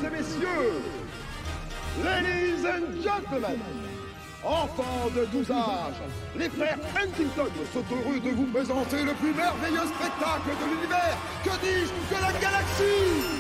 et messieurs, ladies and gentlemen, enfants de 12 âges, les frères Huntington sont heureux de vous présenter le plus merveilleux spectacle de l'univers, que dis-je, de la galaxie!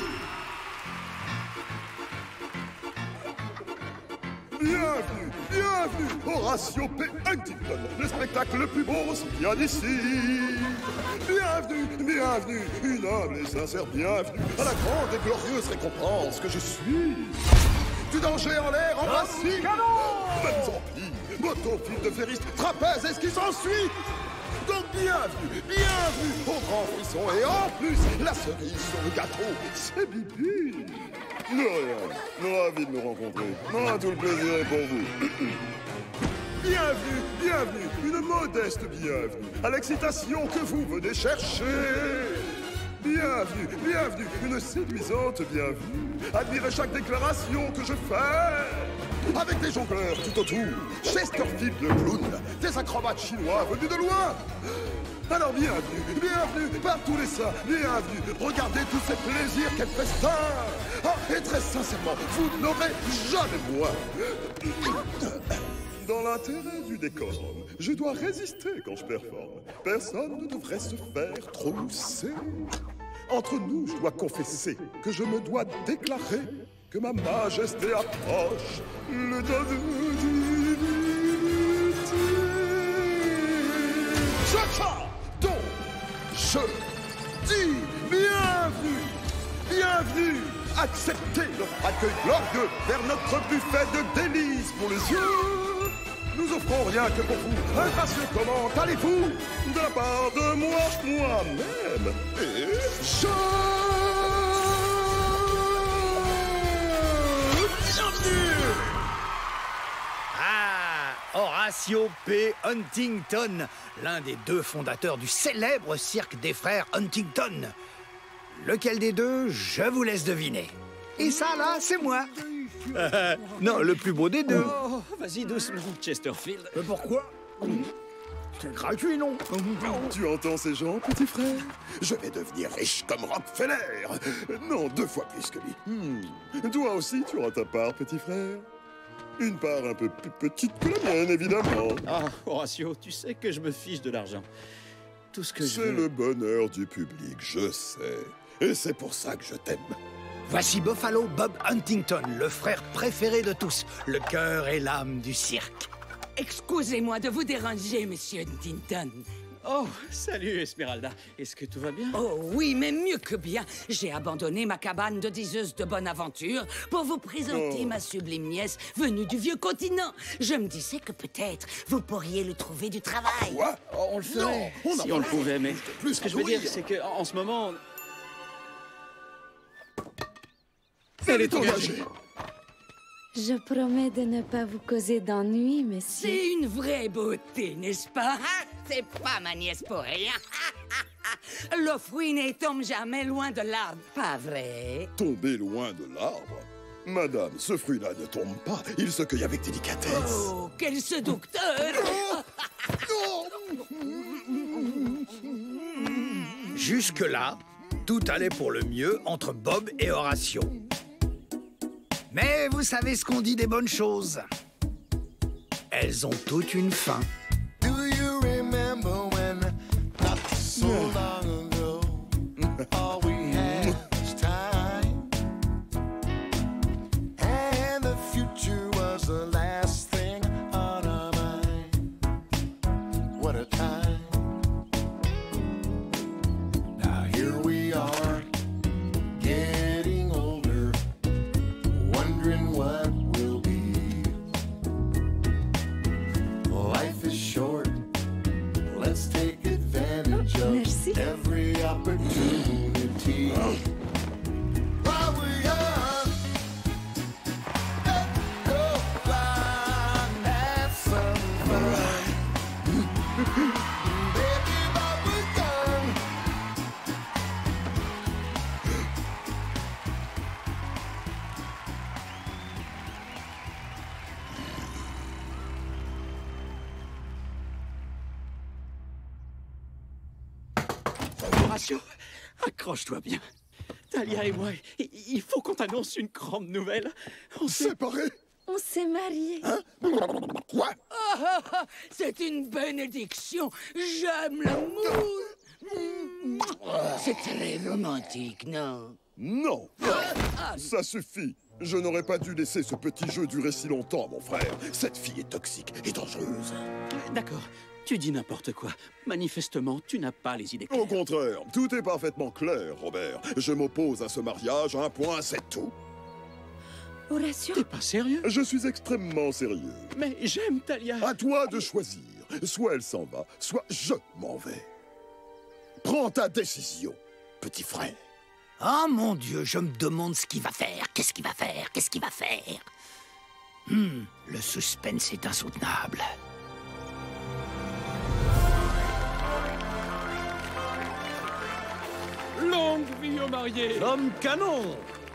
Bienvenue, bienvenue, Horatio P. Huntington, le spectacle le plus beau aussi bien d'ici. Bienvenue, bienvenue, une humble et sincère bienvenue à la grande et glorieuse récompense que je suis. Du danger en l'air, en voici, même en pire, moto, fil de ferris, trapèze et ce qui s'ensuit. Donc bienvenue, bienvenue au grand frisson et en plus, la cerise sur le gâteau, c'est Bibi. Ravi de nous rencontrer. Tout le plaisir est pour vous. Bienvenue, bienvenue, une modeste bienvenue à l'excitation que vous venez chercher. Bienvenue, bienvenue, une séduisante bienvenue. Admirez chaque déclaration que je fais. Avec des jongleurs tout autour, Chesterfield le clown, des acrobates chinois venus de loin. Alors bienvenue, bienvenue par tous les saints, bienvenue. Regardez tous ces plaisirs, quel festin. Et très sincèrement, vous n'aurez jamais moins. Dans l'intérêt du décorum, je dois résister quand je performe. Personne ne devrait se faire trousser. Entre nous, je dois confesser que je me dois déclarer que ma majesté approche le temps de divinité. Donc, je dis bienvenue, bienvenue. Acceptez notre accueil glorieux vers notre buffet de délices pour les yeux. Nous offrons rien que pour vous un gracieux comment allez-vous de la part de moi-même. Et je... Bienvenue. Horatio P. Huntington, l'un des deux fondateurs du célèbre cirque des frères Huntington. Lequel des deux, je vous laisse deviner. Et ça, là, c'est moi. Non, le plus beau des deux. Oh, vas-y doucement, Chesterfield. Mais pourquoi? C'est gratuit, non? Tu entends ces gens, petit frère? Je vais devenir riche comme Rockefeller. Non, 2 fois plus que lui. Toi aussi, tu auras ta part, petit frère. Une part un peu plus petite que la mienne, évidemment. Ah, Horatio, tu sais que je me fiche de l'argent. Tout ce que je C'est veux... le bonheur du public, je sais. Et c'est pour ça que je t'aime. Voici Buffalo Bob Huntington, le frère préféré de tous, le cœur et l'âme du cirque. Excusez-moi de vous déranger, monsieur Huntington. Oh, salut Esmeralda. Est-ce que tout va bien? Oh oui, mais mieux que bien. J'ai abandonné ma cabane de diseuse de bonne aventure pour vous présenter ma sublime nièce venue du vieux continent. Je me disais que peut-être vous pourriez lui trouver du travail. Quoi? Oh, on le ferait, si on le pouvait, mais ce que je veux dire, c'est qu'en ce moment... Elle est engagée. Je promets de ne pas vous causer d'ennui, monsieur. C'est une vraie beauté, n'est-ce pas? C'est pas ma nièce pour rien. Le fruit ne tombe jamais loin de l'arbre, pas vrai? Tomber loin de l'arbre? Madame, ce fruit-là ne tombe pas. Il se cueille avec délicatesse. Oh, quel séducteur! Jusque-là, tout allait pour le mieux entre Bob et Horatio. Mais vous savez ce qu'on dit des bonnes choses. Elles ont toutes une fin. Do you remember when, not so long ago, all we had was time, and the future was the last thing on our mind. What a time. Now here we are, getting older, wondering what will be. Life is short. Let's take advantage of Merci. every opportunity. While we're young, let's go fly and have some fun. Baby, while we're young. Horatio, accroche-toi bien. Talia et moi, il faut qu'on t'annonce une grande nouvelle. On s'est... Séparés? On s'est mariés. Hein? Quoi? C'est une bénédiction. J'aime l'amour. C'est très romantique, non? Non. Ça suffit. Je n'aurais pas dû laisser ce petit jeu durer si longtemps, mon frère. Cette fille est toxique et dangereuse. D'accord, tu dis n'importe quoi. Manifestement, tu n'as pas les idées claires. Au contraire, tout est parfaitement clair, Robert. Je m'oppose à ce mariage, un point, c'est tout. Horatio, T'es pas sérieux? Je suis extrêmement sérieux. Mais j'aime Talia. À toi de choisir. Soit elle s'en va, soit je m'en vais. Prends ta décision, petit frère. Ah, mon Dieu, je me demande ce qu'il va faire. Qu'est-ce qu'il va faire? Qu'est-ce qu'il va faire? Le suspense est insoutenable. Longue vie aux mariés. L'homme canon!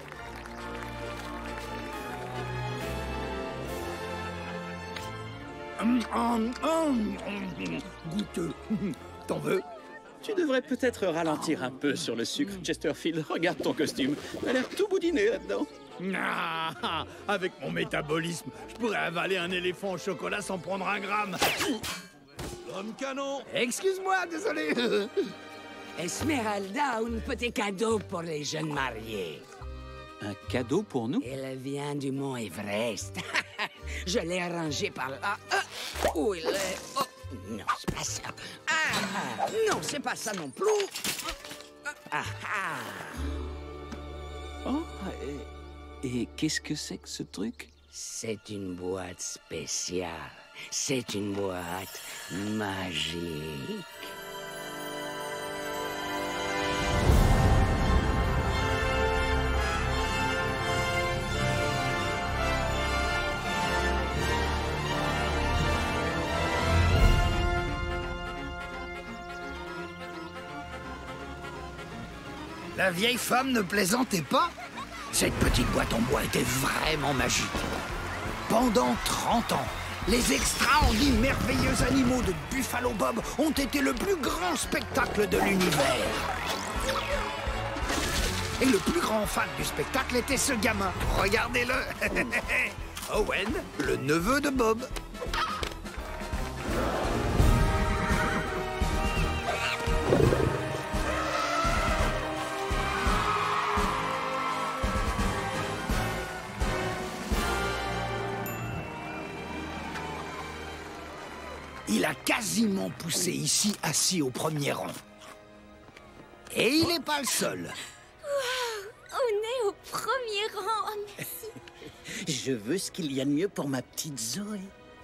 Goûteux. T'en veux? Tu devrais peut-être ralentir un peu sur le sucre, Chesterfield. Regarde ton costume. T'as l'air tout boudiné là-dedans. Ah, avec mon métabolisme, je pourrais avaler un éléphant au chocolat sans prendre un gramme. L'homme canon! Excuse-moi, désolé. Esmeralda a un petit cadeau pour les jeunes mariés. Un cadeau pour nous? Elle vient du mont Everest. Je l'ai arrangé par là. Où il est? Oh, non, c'est pas ça. Ah, non, c'est pas ça non plus. Ah, ah. Oh, et qu'est-ce que c'est que ce truc? C'est une boîte spéciale. C'est une boîte magique. La vieille femme ne plaisantait pas. Cette petite boîte en bois était vraiment magique. Pendant 30 ans, les extraordinaires merveilleux animaux de Buffalo Bob ont été le plus grand spectacle de l'univers. Et le plus grand fan du spectacle était ce gamin. Regardez-le. Owen, le neveu de Bob. Il a quasiment poussé ici, assis au premier rang. Et il n'est pas le seul. on est au premier rang. Oh, merci. Je veux ce qu'il y a de mieux pour ma petite Zoé.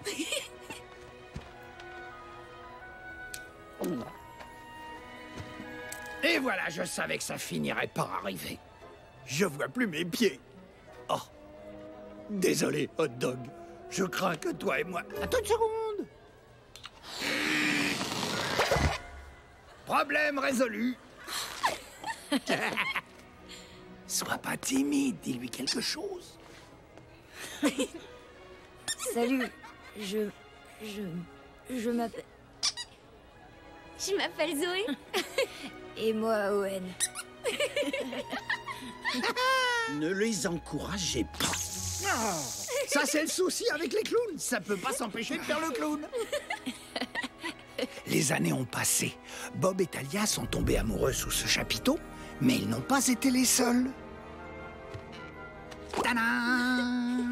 Et voilà, je savais que ça finirait par arriver. Je vois plus mes pieds. Oh. Désolé, hot dog. Je crains que toi et moi... Attends une seconde. Problème résolu. Sois pas timide, dis-lui quelque chose. Salut, je m'appelle... Je m'appelle Zoé. Et moi, Owen. Ne les encouragez pas. Ça, c'est le souci avec les clowns. Ça peut pas s'empêcher de faire le clown. Les années ont passé. Bob et Talia sont tombés amoureux sous ce chapiteau, mais ils n'ont pas été les seuls. Tadam!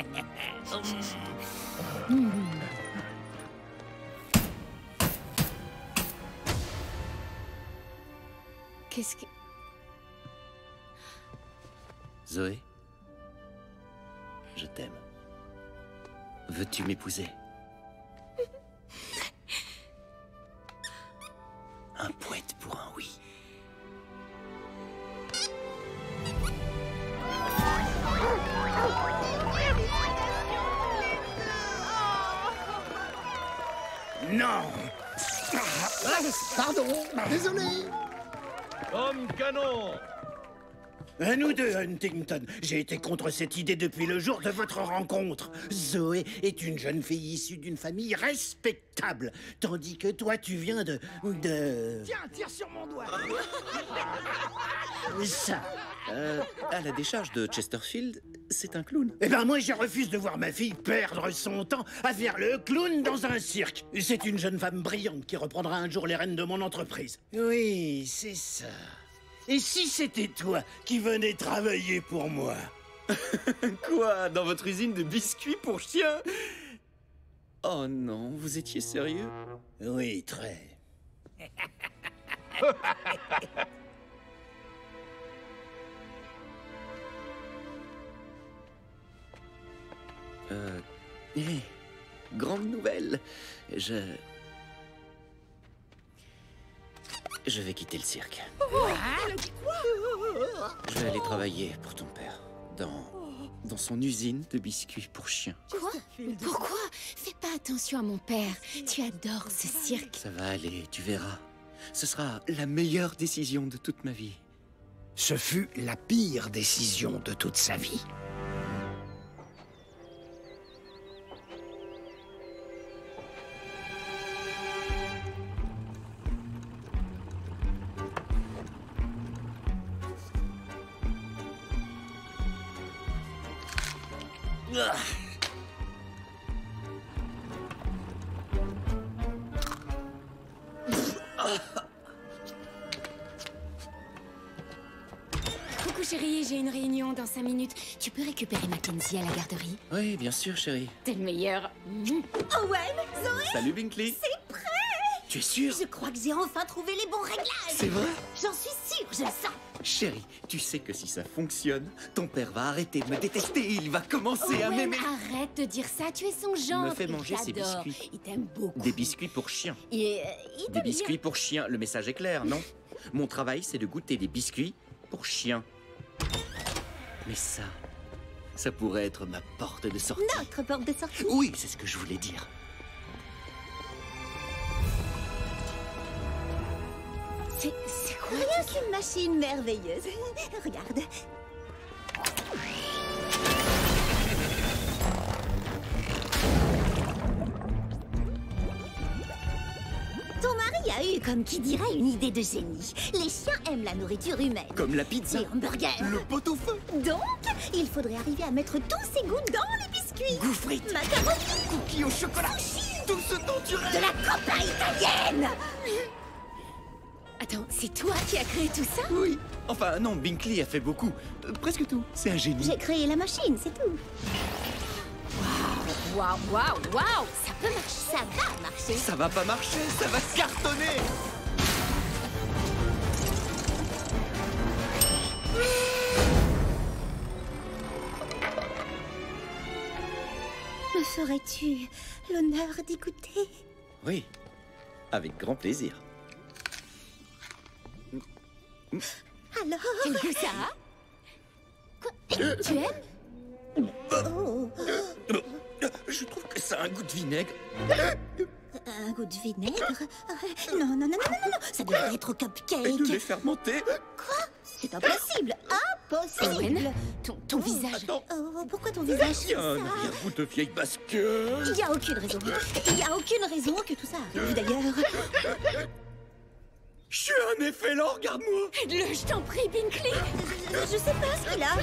Qu'est-ce que... Zoé, je t'aime. Veux-tu m'épouser? Un poète pour un oui. Non! Pardon, désolé. Homme canon! À nous deux, Huntington. J'ai été contre cette idée depuis le jour de votre rencontre. Zoé est une jeune fille issue d'une famille respectable, tandis que toi, tu viens de... Tiens, tire sur mon doigt. Ça. À la décharge de Chesterfield, c'est un clown. Eh ben moi, je refuse de voir ma fille perdre son temps à faire le clown dans un cirque. C'est une jeune femme brillante qui reprendra un jour les rênes de mon entreprise. Oui, c'est ça. Et si c'était toi qui venais travailler pour moi? Quoi? Dans votre usine de biscuits pour chiens? Oh non, vous étiez sérieux? Oui, très. Grande nouvelle. Je vais quitter le cirque. Je vais aller travailler pour ton père. Dans son usine de biscuits pour chiens. Quoi? Pourquoi? Fais pas attention à mon père. Tu adores ce cirque. Ça va aller, tu verras. Ce sera la meilleure décision de toute ma vie. Ce fut la pire décision de toute sa vie. Coucou chérie, j'ai une réunion dans 5 minutes. Tu peux récupérer Mackenzie à la garderie? Oui, bien sûr, chérie. T'es le meilleur. Owen, Zoé, Salut, Binkley. c'est prêt. Tu es sûre? Je crois que j'ai enfin trouvé les bons réglages. C'est vrai? J'en suis sûre, je le sens. Chérie, tu sais que si ça fonctionne, ton père va arrêter de me détester. Il va commencer à Owen, m'aimer. arrête de dire ça, tu es son genre. Il me fait manger ses J'adore. biscuits. Il t'aime beaucoup. Des biscuits pour chiens. Il Des t'aime biscuits pour chiens. Le message est clair, non? Mon travail, c'est de goûter des biscuits pour chiens. Mais ça pourrait être ma porte de sortie. bien. Notre porte de sortie. Oui, c'est ce que je voulais dire. C'est quoi? Rien qu'une machine merveilleuse. Regarde. Ton mari a eu, comme qui dirait, une idée de génie. Les chiens aiment la nourriture humaine. Comme la pizza. Les hamburgers. Le pot-au-feu. Donc, il faudrait arriver à mettre tous ces goûts dans les biscuits. Goût frites. Macaroni. Cookies au chocolat. Tout ce dont tu rêves. De la copa italienne. Attends, c'est toi qui as créé tout ça? Oui. Enfin, non, Binkley a fait beaucoup. Presque tout. C'est un génie. J'ai créé la machine, c'est tout. Waouh, waouh, waouh! Ça peut marcher. Ça va marcher. Ça va pas marcher, ça va cartonner. Me ferais-tu l'honneur d'y goûter? Oui, avec grand plaisir. Alors? Quel goût ça a? Quoi? Tu aimes? Oh, Je trouve que ça a un goût de vinaigre. un goût de vinaigre? Non, non, non, non, non, non, ça devrait être au Et de cupcake. les fermenter. Quoi? C'est impossible. Impossible. Owen, ton visage. Attends, Oh, pourquoi ton visage il y fait a un ça? arrière-goût de vieille basque. Il n'y a aucune raison. Il n'y a aucune raison que tout ça arrive d'ailleurs. Je suis un effet lent, regarde-moi. Aide-le, je t'en prie, Binkley. Je sais pas ce qu'il a.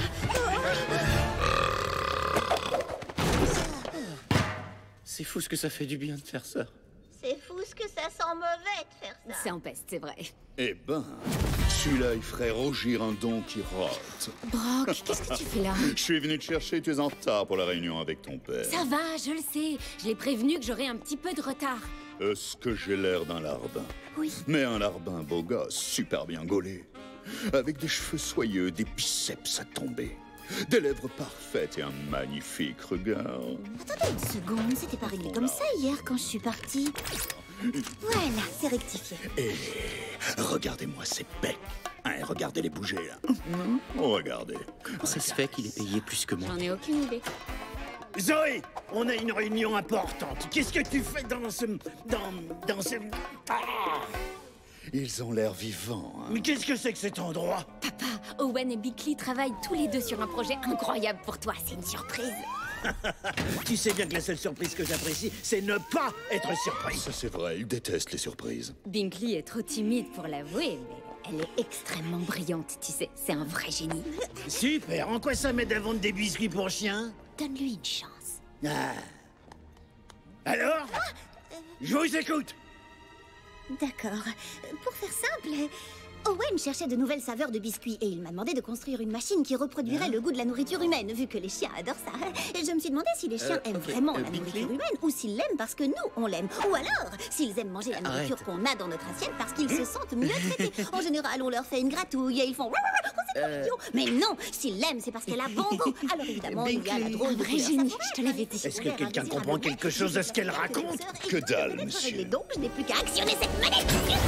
C'est fou ce que ça fait du bien de faire ça. C'est fou ce que ça sent mauvais de faire ça. Ça empeste, c'est vrai. Eh ben, celui-là, il ferait rougir un Don Quirotte. Brock, qu'est-ce que tu fais là? Je suis venu te chercher, tu es en retard pour la réunion avec ton père. Ça va, je le sais. Je l'ai prévenu que j'aurais un petit peu de retard. Est-ce que j'ai l'air d'un larbin? Oui. Mais un larbin beau gosse, super bien gaulé. Avec des cheveux soyeux, des biceps à tomber. Des lèvres parfaites et un magnifique regard. Attendez une seconde, c'était pas réglé comme ça hier quand je suis partie. Voilà, c'est rectifié. Et regardez-moi ces becs. Hein, regardez-les bouger, là. Regardez. Comment ça se fait qu'il est payé plus que moi? J'en ai aucune idée. Zoé, on a une réunion importante. Qu'est-ce que tu fais dans ce... Ils ont l'air vivants. Hein. Mais qu'est-ce que c'est que cet endroit? Papa, Owen et Bickley travaillent tous les deux sur un projet incroyable pour toi. C'est une surprise. Tu sais bien que la seule surprise que j'apprécie, c'est ne pas être surpris. Ça c'est vrai, ils détestent les surprises. Binkley est trop timide pour l'avouer, mais elle est extrêmement brillante, tu sais. C'est un vrai génie. Super, en quoi ça m'aide à vendre des biscuits pour chiens? Donne-lui une chance. Ah. Alors? Je vous écoute. D'accord. Pour faire simple, Owen cherchait de nouvelles saveurs de biscuits et il m'a demandé de construire une machine qui reproduirait le goût de la nourriture humaine, vu que les chiens adorent ça. Et je me suis demandé si les chiens aiment vraiment la nourriture humaine ou s'ils l'aiment parce que nous, on l'aime. Ou alors, s'ils aiment manger la nourriture qu'on a dans notre assiette parce qu'ils se sentent mieux traités. En général, on leur fait une gratouille et ils font... C'est trop mignon. Mais non, s'ils l'aiment, c'est parce qu'elle a bon goût. Alors évidemment, il y a la drôle de vrai génie, je te l'avais dit. Est-ce que quelqu'un comprend quelque chose à ce qu'elle raconte? Que dalle, monsieur. Donc, je n'ai plus qu'à actionner cette manette.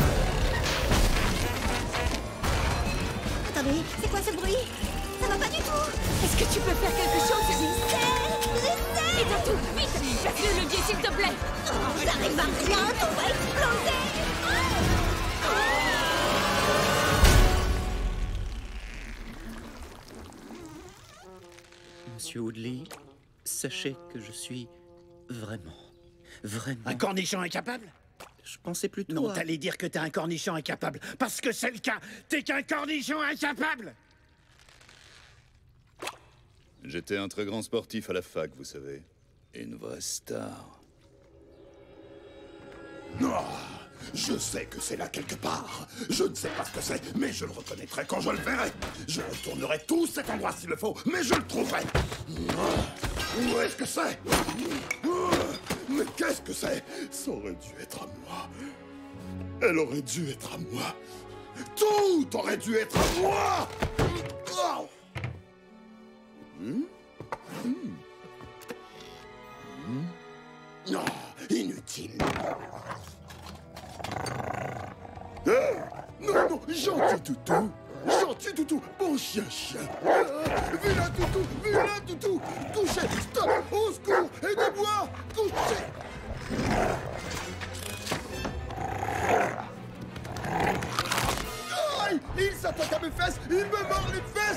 Attendez, c'est quoi ce bruit? Ça va pas du tout. Est-ce que tu peux faire quelque chose? J'essaie. Et dans tout, vite, place le levier s'il te plaît. Oh, j'arrive à rien, tout va exploser. Monsieur Woodley, sachez que je suis vraiment... Un cornichon incapable? Je pensais plutôt Non, à... t'allais dire que t'es un cornichon incapable. Parce que c'est le cas. T'es qu'un cornichon incapable. J'étais un très grand sportif à la fac, vous savez. Une vraie star. Ah, je sais que c'est là quelque part. Je ne sais pas ce que c'est, mais je le reconnaîtrai quand je le verrai. Je retournerai tout cet endroit s'il le faut, mais je le trouverai. Où est-ce que c'est? Mais qu'est-ce que c'est? Ça aurait dû être à moi. Elle aurait dû être à moi. Tout aurait dû être à moi. Oh. Non, inutile. Non, non, gentil toutou. Gentil toutou, bon chien. Vilain toutou, couchez, stop, au secours, aidez-moi, couchez. Aïe, il s'attaque à mes fesses, il me mord les fesses.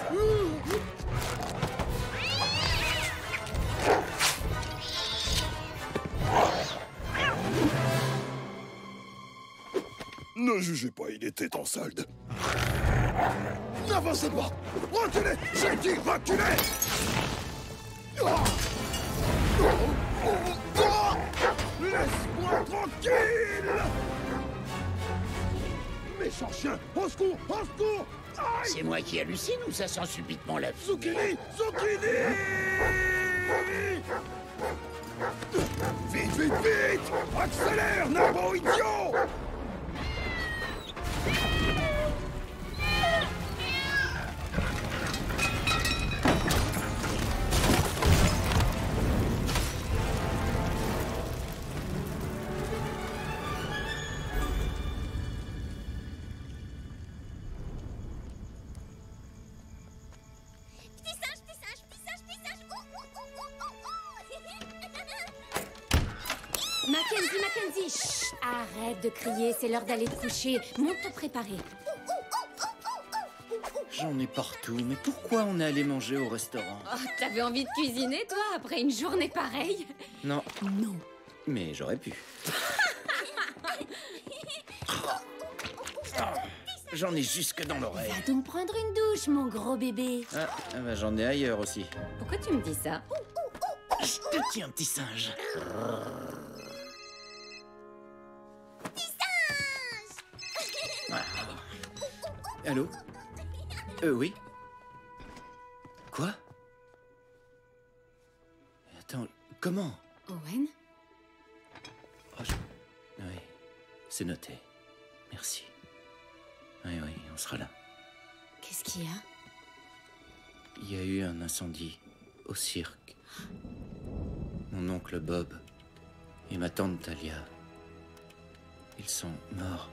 Ne jugez pas, il était en solde. N'avancez pas! Reculez! J'ai dit reculez! Laisse-moi tranquille! Méchant chien! Au secours! Au secours! C'est moi qui hallucine ou ça sent subitement la fumée? Zucchini! Zucchini! Vite! Accélère, nabo idiot! Mackenzie, chut, arrête de crier, c'est l'heure d'aller te coucher. Monte te préparer. J'en ai partout, mais pourquoi on est allé manger au restaurant? Oh, t'avais envie de cuisiner, toi, après une journée pareille? Non. Non. Mais j'aurais pu. J'en ai jusque dans l'oreille. Va donc prendre une douche, mon gros bébé. Ah, bah, j'en ai ailleurs aussi. Pourquoi tu me dis ça? Je te tiens, petit singe. Allô? Oui? Quoi? Attends, comment? Owen? Oh, oui, c'est noté. Merci. Oui, on sera là. Qu'est-ce qu'il y a? Il y a eu un incendie au cirque. Mon oncle Bob et ma tante Talia, ils sont morts.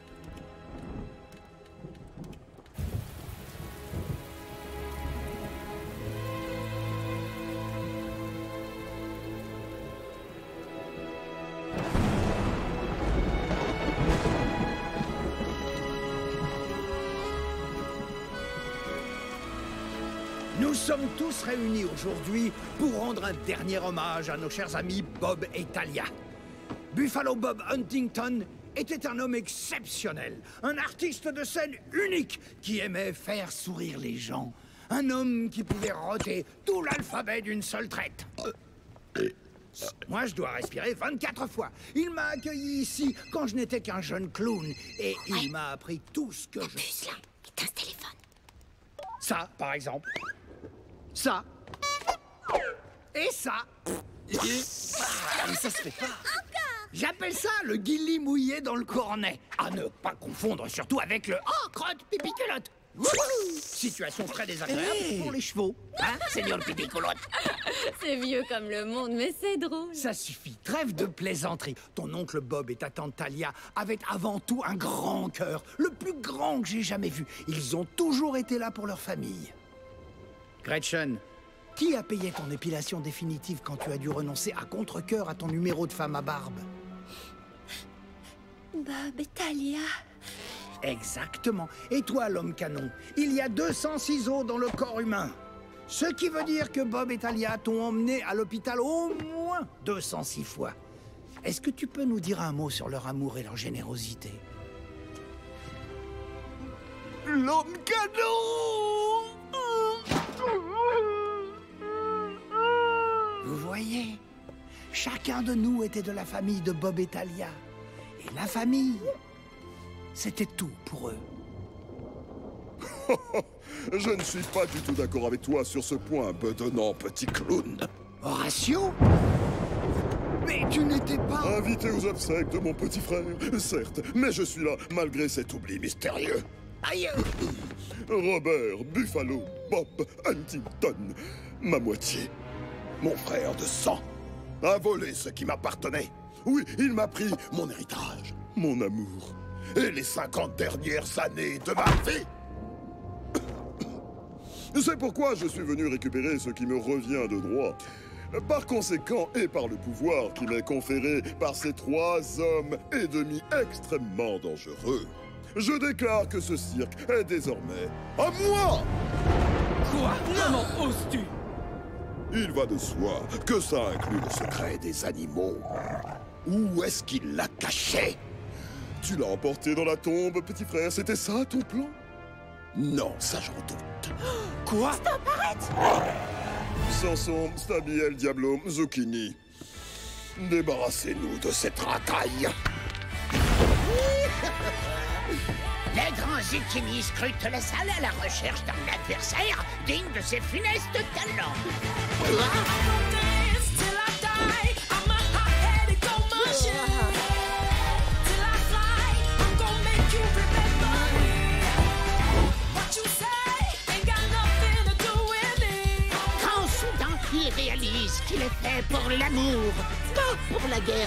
Nous sommes tous réunis aujourd'hui pour rendre un dernier hommage à nos chers amis Bob et Talia. Buffalo Bob Huntington était un homme exceptionnel, un artiste de scène unique qui aimait faire sourire les gens. Un homme qui pouvait roter tout l'alphabet d'une seule traite. Moi, je dois respirer 24 fois. Il m'a accueilli ici quand je n'étais qu'un jeune clown. Et il m'a appris tout ce que je sais. Là, éteins ce téléphone. Ça, par exemple. Ça. Et ça. Mais ça se fait pas. J'appelle ça le guilly mouillé dans le cornet. À ne pas confondre surtout avec le « Oh, crotte, pipi-culotte ». Situation très désagréable pour les chevaux. Hein, seigneur pipi-culotte? C'est vieux comme le monde, mais c'est drôle. Ça suffit, trêve de plaisanterie. Ton oncle Bob et ta tante Talia avaient avant tout un grand cœur, le plus grand que j'ai jamais vu. Ils ont toujours été là pour leur famille. Gretchen, qui a payé ton épilation définitive quand tu as dû renoncer à contre-cœur à ton numéro de femme à barbe? Bob et Talia. Exactement. Et toi, l'homme canon, il y a 200 ciseaux dans le corps humain. Ce qui veut dire que Bob et Talia t'ont emmené à l'hôpital au moins 206 fois. Est-ce que tu peux nous dire un mot sur leur amour et leur générosité? L'homme canon! Vous voyez, chacun de nous était de la famille de Bob et Talia. Et la famille, c'était tout pour eux. Je ne suis pas du tout d'accord avec toi sur ce point, bedonnant petit clown. Horatio? Mais tu n'étais pas... Invité aux obsèques de mon petit frère, certes, mais je suis là malgré cet oubli mystérieux. Aïe! Robert Buffalo Bob Huntington, ma moitié, mon frère de sang, a volé ce qui m'appartenait. Oui, il m'a pris mon héritage, mon amour, et les 50 dernières années de ma vie. C'est pourquoi je suis venu récupérer ce qui me revient de droit. Par conséquent, et par le pouvoir qui m'est conféré par ces 3 hommes et demi extrêmement dangereux, je déclare que ce cirque est désormais à moi! Quoi? Comment oses-tu? Il va de soi que ça inclut le secret des animaux. Où est-ce qu'il l'a caché? Tu l'as emporté dans la tombe, petit frère, c'était ça ton plan? Non, ça j'en doute. Quoi? Stop, arrête! Samson, Stabiel, Diablo, Zucchini. Débarrassez-nous de cette racaille. Les grands Zucchini scrutent la salle à la recherche d'un adversaire digne de ses funestes talents. Quand soudain il réalise qu'il est fait pour l'amour, pas pour la guerre.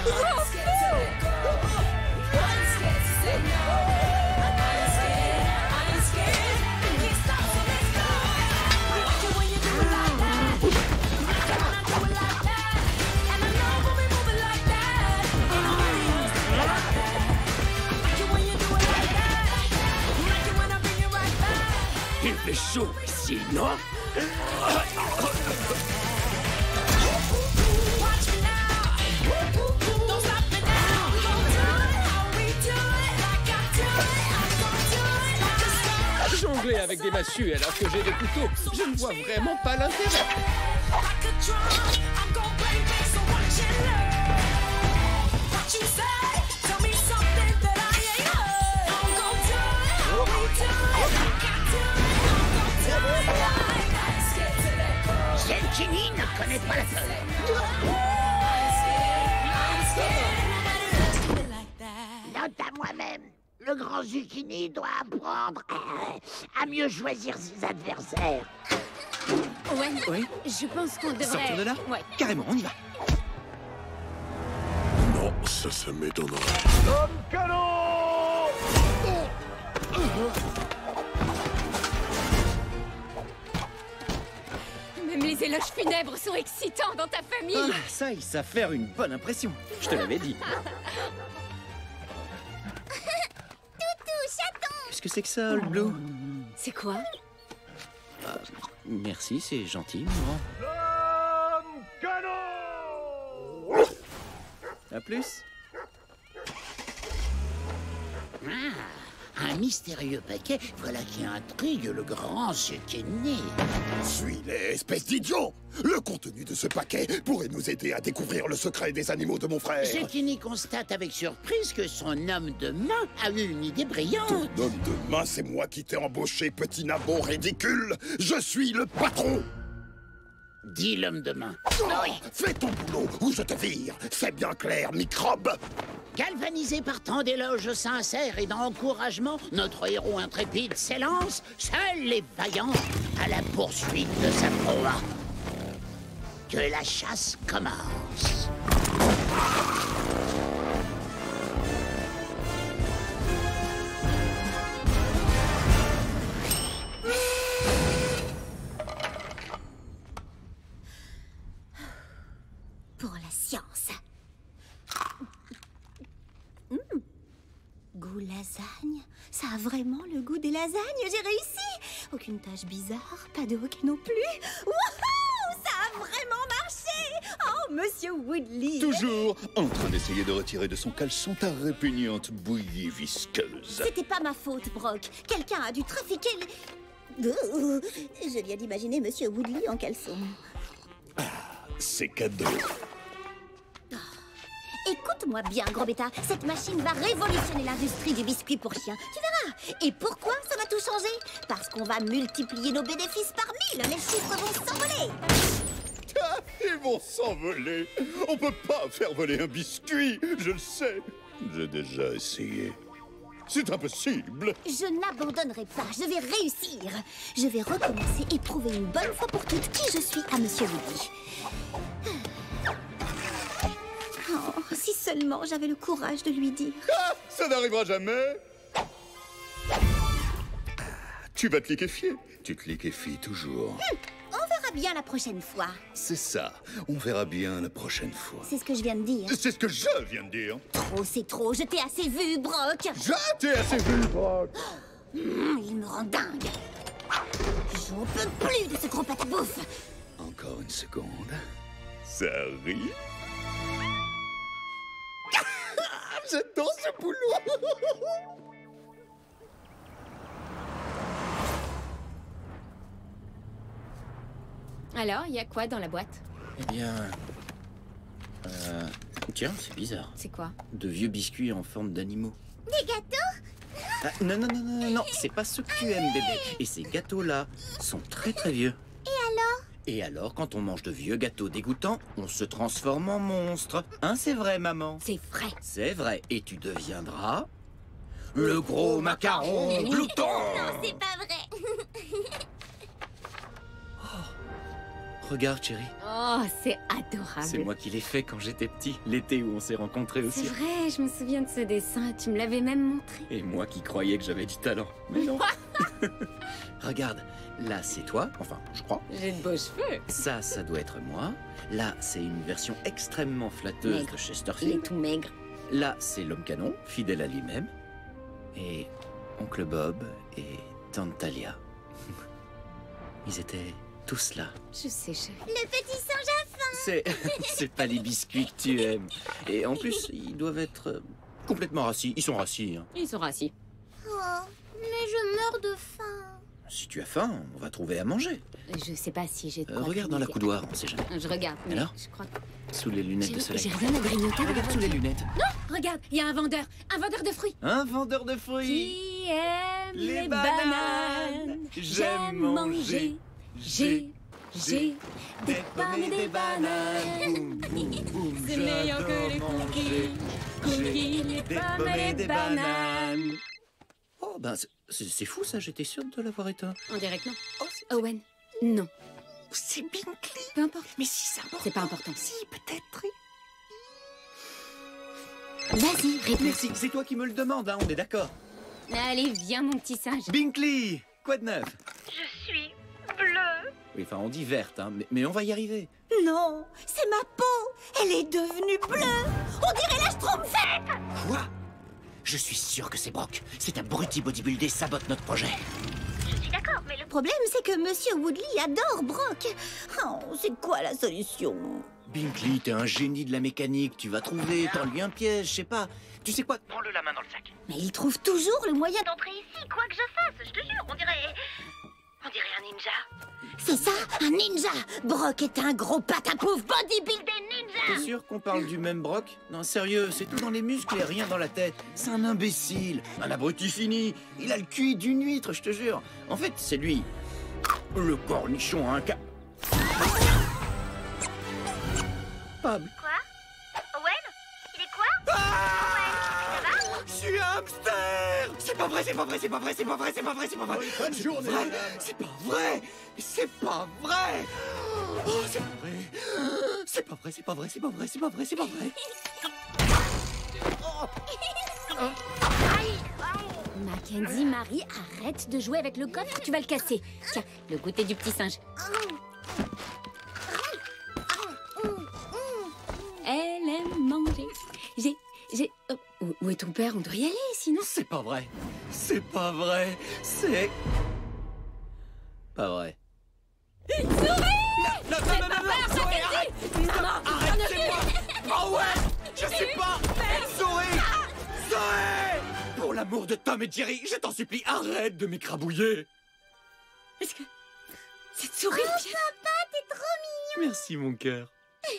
Il fait chaud ici, non? Jongler avec des massues alors que j'ai des couteaux, je ne vois vraiment pas l'intérêt. Zucchini ne connaît pas la colère. Note à moi-même, le grand Zucchini doit apprendre à mieux choisir ses adversaires. Ouais, Oui? je pense qu'on devrait... Sortir de là? Ouais. Carrément, on y va. Non, ça m'étonnerait. L'homme canon! Même les éloges funèbres sont excitants dans ta famille. Ah, ça, ils savent faire une bonne impression. Je te l'avais dit. Toutou, chaton! Qu'est-ce que c'est que ça, le Blue? C'est quoi? Merci, c'est gentil, maman. À plus. Un mystérieux paquet, voilà qui intrigue le grand Zucchini. Suis-les, espèce d'idiot! Le contenu de ce paquet pourrait nous aider à découvrir le secret des animaux de mon frère. Zucchini constate avec surprise que son homme de main a eu une idée brillante. Ton homme de main, c'est moi qui t'ai embauché, petit nabot ridicule. Je suis le patron. Dis l'homme de main. Oh, fais ton boulot ou je te vire. C'est bien clair, microbe. Galvanisé par tant d'éloges sincères et d'encouragement, notre héros intrépide s'élance, seul et vaillant, à la poursuite de sa proie. Que la chasse commence. Pour la science. Goût lasagne. Ça a vraiment le goût des lasagnes. J'ai réussi. Aucune tache bizarre, pas de hoquet non plus. Wouhou! Ça a vraiment marché. Oh, monsieur Woodley. Toujours en train d'essayer de retirer de son caleçon ta répugnante bouillie visqueuse. C'était pas ma faute, Brock. Quelqu'un a dû trafiquer les... Je viens d'imaginer monsieur Woodley en caleçon. C'est cadeau. Écoute-moi bien, gros bêta. Cette machine va révolutionner l'industrie du biscuit pour chien. Tu verras. Et pourquoi ça va tout changer? Parce qu'on va multiplier nos bénéfices par 1000. Les chiffres vont s'envoler. Ah, ils vont s'envoler. On peut pas faire voler un biscuit, je le sais. J'ai déjà essayé. C'est impossible. Je n'abandonnerai pas. Je vais réussir. Je vais recommencer et prouver une bonne fois pour toutes qui je suis à monsieur Woodley. Oh, si seulement j'avais le courage de lui dire. Ah, ça n'arrivera jamais. Tu vas te liquéfier. Tu te liquéfies toujours. On verra bien la prochaine fois. C'est ça. On verra bien la prochaine fois. C'est ce que je viens de dire. C'est ce que je viens de dire. Trop, c'est trop. Je t'ai assez vu, Brock. Je t'ai assez vu, Brock. Il me rend dingue. J'en peux plus de ce gros pâte bouffe. Encore une seconde. Ça arrive. J'adore ce boulot. Alors, il y a quoi dans la boîte? Eh bien... Tiens, c'est bizarre. C'est quoi? De vieux biscuits en forme d'animaux. Des gâteaux? Ah, non, c'est pas ce que tu aimes, bébé. Et ces gâteaux-là sont très très vieux. Et alors? Et alors, quand on mange de vieux gâteaux dégoûtants, on se transforme en monstre. Hein, c'est vrai, maman? C'est vrai. C'est vrai. Et tu deviendras... le gros macaron glouton. Non, c'est pas vrai. Regarde, chérie. Oh, c'est adorable. C'est moi qui l'ai fait quand j'étais petit, l'été où on s'est rencontrés C'est aussi. vrai, je me souviens de ce dessin. Tu me l'avais même montré. Et moi qui croyais que j'avais du talent. Mais non. Regarde, là c'est toi, enfin, je crois. J'ai de beaux cheveux. Ça doit être moi. Là, c'est une version extrêmement flatteuse Maigre. de Il Chesterfield. est tout maigre. Là, c'est l'homme canon, fidèle à lui-même. Et Oncle Bob et Tante Talia. Ils étaient tous là. Je sais, chérie. Le petit singe à faim. C'est pas les biscuits que tu aimes. Et en plus, ils doivent être complètement rassis. Ils sont rassis, hein. Ils sont rassis. Oh, mais je meurs de faim. Si tu as faim, on va trouver à manger. Je sais pas si j'ai de quoi Regarde dans la grignoter. coudoir, on sait jamais. Je regarde. mais Alors je crois que... Sous les lunettes de soleil. J'ai rien à grignoter. Regarde sous les lunettes. Non, regarde, il y a un vendeur de fruits. Un vendeur de fruits. Qui aime Les les bananes. bananes. J'aime manger. J'ai des pommes et des bananes. C'est meilleur que les cookies. Cookies, les pommes et les bananes. Oh, ben, c'est fou ça, j'étais sûre de l'avoir éteint. On dirait que non. Owen, non. C'est Binkley. Peu importe. Mais si, c'est important. C'est pas important. Si, peut-être. Vas-y, réponds. Mais c'est toi qui me le demandes, hein, on est d'accord. Allez, viens, mon petit singe. Binkley, quoi de neuf? Je suis bleue. Oui, enfin, on dit verte, hein, mais on va y arriver. Non, c'est ma peau. Elle est devenue bleue. On dirait la Schtroumpfette. Quoi? Je suis sûr que c'est Brock. Cet abruti bodybuildé sabote notre projet. Je suis d'accord, mais le problème, c'est que Monsieur Woodley adore Brock. Oh, c'est quoi la solution? Binkley, t'es un génie de la mécanique. Tu vas trouver, tends-lui un piège, je sais pas. Tu sais quoi? Prends-le la main dans le sac. Mais il trouve toujours le moyen d'entrer ici, quoi que je fasse, je te jure, on dirait un ninja. C'est ça, un ninja. Brock est un gros patapouf bodybuildé ninja. T'es sûr qu'on parle du même Brock? Non, sérieux, c'est tout dans les muscles et rien dans la tête. C'est un imbécile, un abruti fini. Il a le QI d'une huître, je te jure. En fait, c'est lui. Le cornichon à un cas. Pab. Quoi? Owen? Il est quoi? Owen, ça va? Je suis un hamster! C'est pas vrai, c'est pas vrai, c'est pas vrai, c'est pas vrai, c'est pas vrai, c'est pas vrai! Bonne journée! C'est pas vrai! C'est pas vrai! Oh, c'est pas vrai! C'est pas vrai, c'est pas vrai, c'est pas vrai, c'est pas vrai, c'est pas vrai! Mackenzie, Marie, arrête de jouer avec le coffre, tu vas le casser. Tiens, le goûter du petit singe. Elle aime manger. Où est ton père? On doit y aller, sinon... C'est pas vrai! C'est pas vrai! C'est... pas vrai. Une souris! Non, Zoé, arrête! Maman! Arrête, c'est moi! Oh ouais! Je suis pas une souris! Zoé! Pour l'amour de Tom et Jerry, je t'en supplie, arrête de m'écrabouiller! Est-ce que... cette souris... Oh, papa, t'es trop mignon! Merci, mon cœur.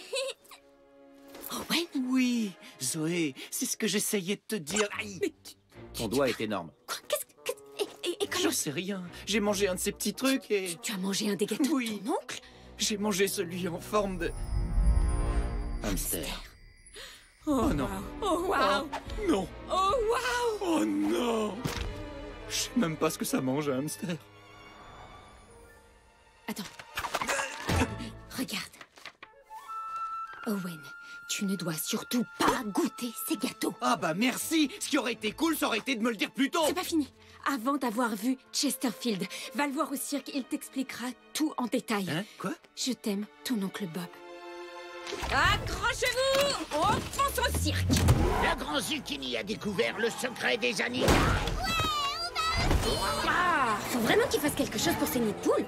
Owen? Oui, Zoé, c'est ce que j'essayais de te dire. Aïe. Ton doigt est énorme. Quoi? Et comment... Je sais rien. J'ai mangé un de ces petits trucs et... Tu as mangé un des gâteaux Oui. de ton oncle? J'ai mangé celui en forme de... hamster. Oh non. Oh wow! Oh, non. Oh wow! Oh non. Je sais même pas ce que ça mange, un hamster. Attends. Regarde. Owen, tu ne dois surtout pas goûter ces gâteaux. Ah bah merci. Ce qui aurait été cool, ça aurait été de me le dire plus tôt. C'est pas fini. Avant d'avoir vu Chesterfield, va le voir au cirque, il t'expliquera tout en détail. Hein? Quoi? Je t'aime, ton oncle Bob. Accrochez-vous! On fonce au cirque! Le grand Zucchini a découvert le secret des animaux. Ah, faut vraiment qu'il fasse quelque chose pour ces nids de poules.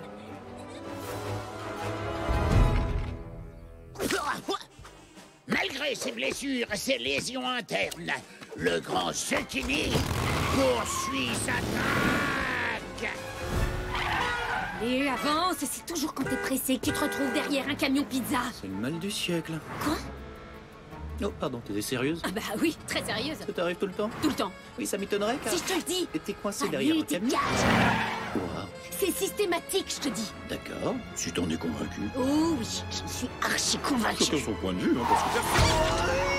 Malgré ses blessures et ses lésions internes, le grand Zucchini poursuit sa traque. Et avance, c'est toujours quand t'es pressé que tu te retrouves derrière un camion pizza. C'est le mal du siècle. Quoi? Oh, pardon, t'es sérieuse? Ah bah oui, très sérieuse. Ça t'arrive tout le temps? Tout le temps. Oui, ça m'étonnerait car... Si je te le dis. Et t'es coincé Allez, derrière un t'es camion? cage. Wow. C'est systématique, je te dis. D'accord, si t'en es convaincu. Oh oui, j'en suis archi convaincue. Chacun son point de vue, hein, parce que...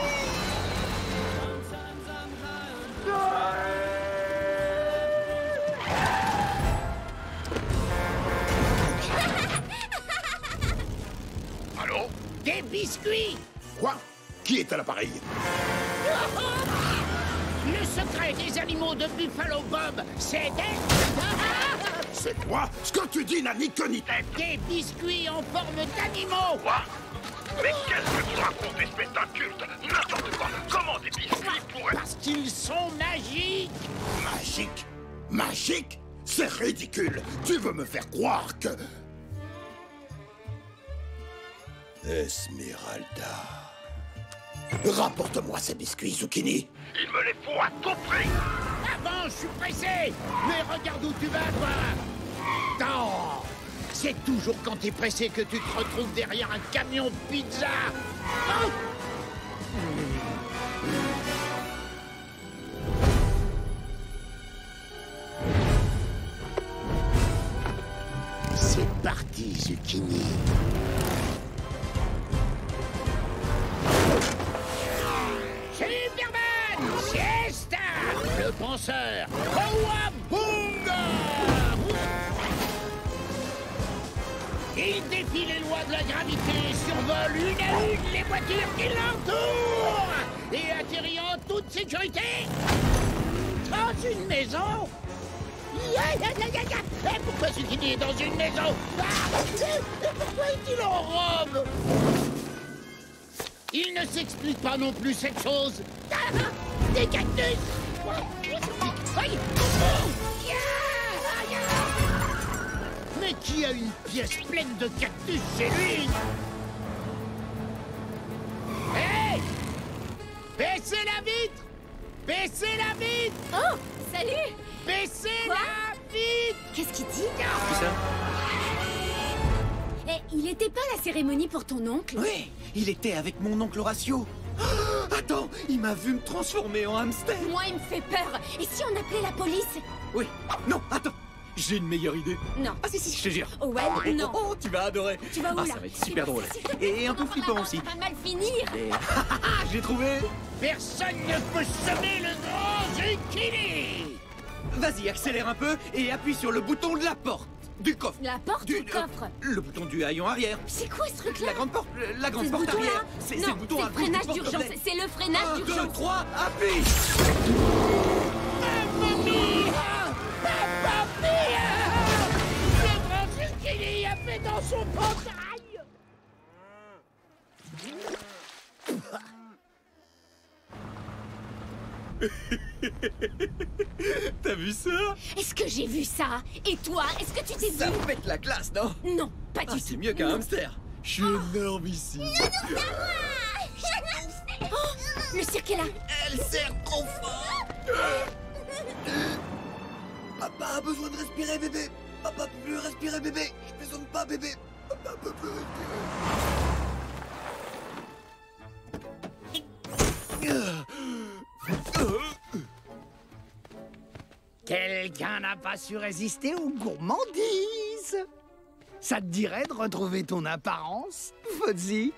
Allô? Des biscuits! Quoi? Qui est à l'appareil? Le secret des animaux de Buffalo Bob, c'est C'est quoi? Ce que tu dis n'a ni queue ni tête. des biscuits en forme d'animaux! Quoi? Mais qu'est-ce que tu racontes, espèce d'inculte? N'importe quoi. Comment des biscuits pourraient... Parce qu'ils sont magiques! Magique? Magique? C'est ridicule. Tu veux me faire croire que... Esmeralda... Rapporte-moi ces biscuits, Zucchini. Il me les faut à tout prix. Avant, je suis pressé! Mais regarde où tu vas, toi! Non! C'est toujours quand t'es pressé que tu te retrouves derrière un camion de pizza! Oh! C'est parti, Zucchini. Superman! Siesta! Le penseur! Kawabunga! Il défie les lois de la gravité, survole une à une les voitures qui l'entourent et atterrit en toute sécurité dans une maison. Et pourquoi Zucchini est dans une maison? Et pourquoi est-il en robe? Il ne s'explique pas non plus cette chose. Des cactus! a une pièce pleine de cactus chez lui. Hé! Baissez la vitre! Baissez la vitre! Oh, salut! Baissez Quoi? la vitre! Qu'est-ce qu'il dit? Eh, il était pas à la cérémonie pour ton oncle? Oui, il était avec mon oncle Horatio. Oh, attends, il m'a vu me transformer en hamster. Moi, il me fait peur. Et si on appelait la police? Oui, non, attends, j'ai une meilleure idée. Non. Ah si, je te jure. Ouais, non. Oh, tu vas adorer. Tu vas où, ah, là? ça va être super drôle. Et un peu flippant aussi. Ça va mal finir. Et... j'ai trouvé. Personne ne peut semer le grand zucchini! Vas-y, accélère un peu et appuie sur le bouton de la porte. Du coffre. La porte ou le coffre? Le bouton du haillon arrière. C'est quoi ce truc-là? La grande porte, la grande C'est ce porte bouton-là? arrière. C'est Non, le bouton c'est à le gauche du freinage d'urgence. porte-clés. C'est le freinage 1, 2, d'urgence. 3, appuie. Mamma mia! Mamma mia! Le grand zucchini a fait dans son portail! T'as vu ça? Est-ce que j'ai vu ça? Et toi, est-ce que tu t'es Ça vu? pète la classe, non? Non, pas du tout. C'est mieux qu'un hamster. Je suis énorme ici. Oh, le cirque est là. Elle serre trop fort. Papa a besoin de respirer, bébé. Papa peut plus respirer, bébé. Je plaisante pas, bébé. Papa peut plus respirer. Quelqu'un n'a pas su résister aux gourmandises. Ça te dirait de retrouver ton apparence, Fozzie?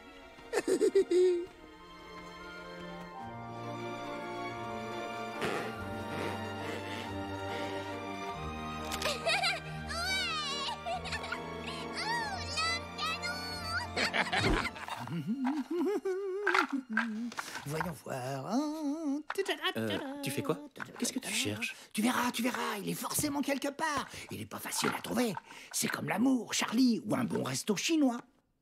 Voyons voir. Tu fais quoi? Qu'est-ce que tu cherches? Tu verras, il est forcément quelque part. Il est pas facile à trouver. C'est comme l'amour, Charlie, ou un bon resto chinois.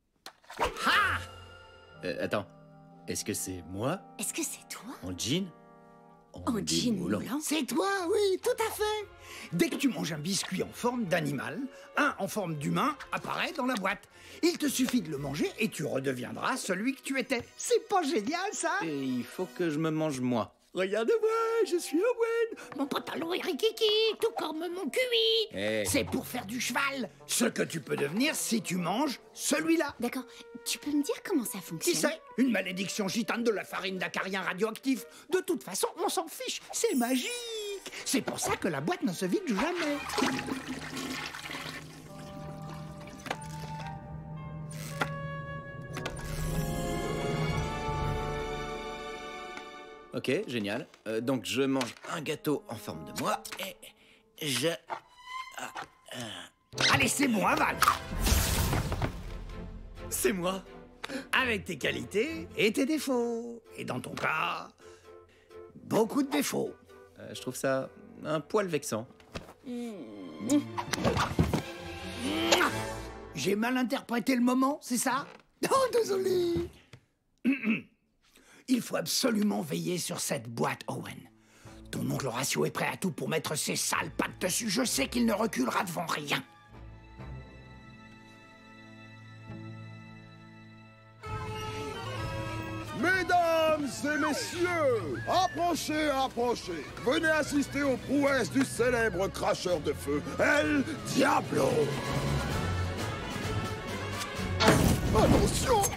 Attends, est-ce que c'est moi? Est-ce que c'est toi? En jean? En jean moulant? C'est toi, oui, tout à fait. Dès que tu manges un biscuit en forme d'animal, un en forme d'humain apparaît dans la boîte. Il te suffit de le manger et tu redeviendras celui que tu étais. C'est pas génial, ça? Et il faut que je me mange moi. Regarde-moi, je suis Owen. Mon pantalon est rikiki, tout comme mon QI. Hey. C'est pour faire du cheval. Ce que tu peux devenir si tu manges celui-là. D'accord. Tu peux me dire comment ça fonctionne? Qui c'est? Une malédiction gitane de la farine d'acarien radioactif. De toute façon, on s'en fiche. C'est magique. C'est pour ça que la boîte ne se vide jamais. Ok, génial. Donc je mange un gâteau en forme de moi et je... Allez, c'est bon, avale. C'est moi. Avec tes qualités et tes défauts. Et dans ton cas, beaucoup de défauts. Je trouve ça un poil vexant. J'ai mal interprété le moment, c'est ça? Oh, désolé. Il faut absolument veiller sur cette boîte, Owen. Ton oncle Horatio est prêt à tout pour mettre ses sales pattes dessus. Je sais qu'il ne reculera devant rien. Mesdames et messieurs, approchez, approchez. Venez assister aux prouesses du célèbre cracheur de feu, El Diablo. Attention!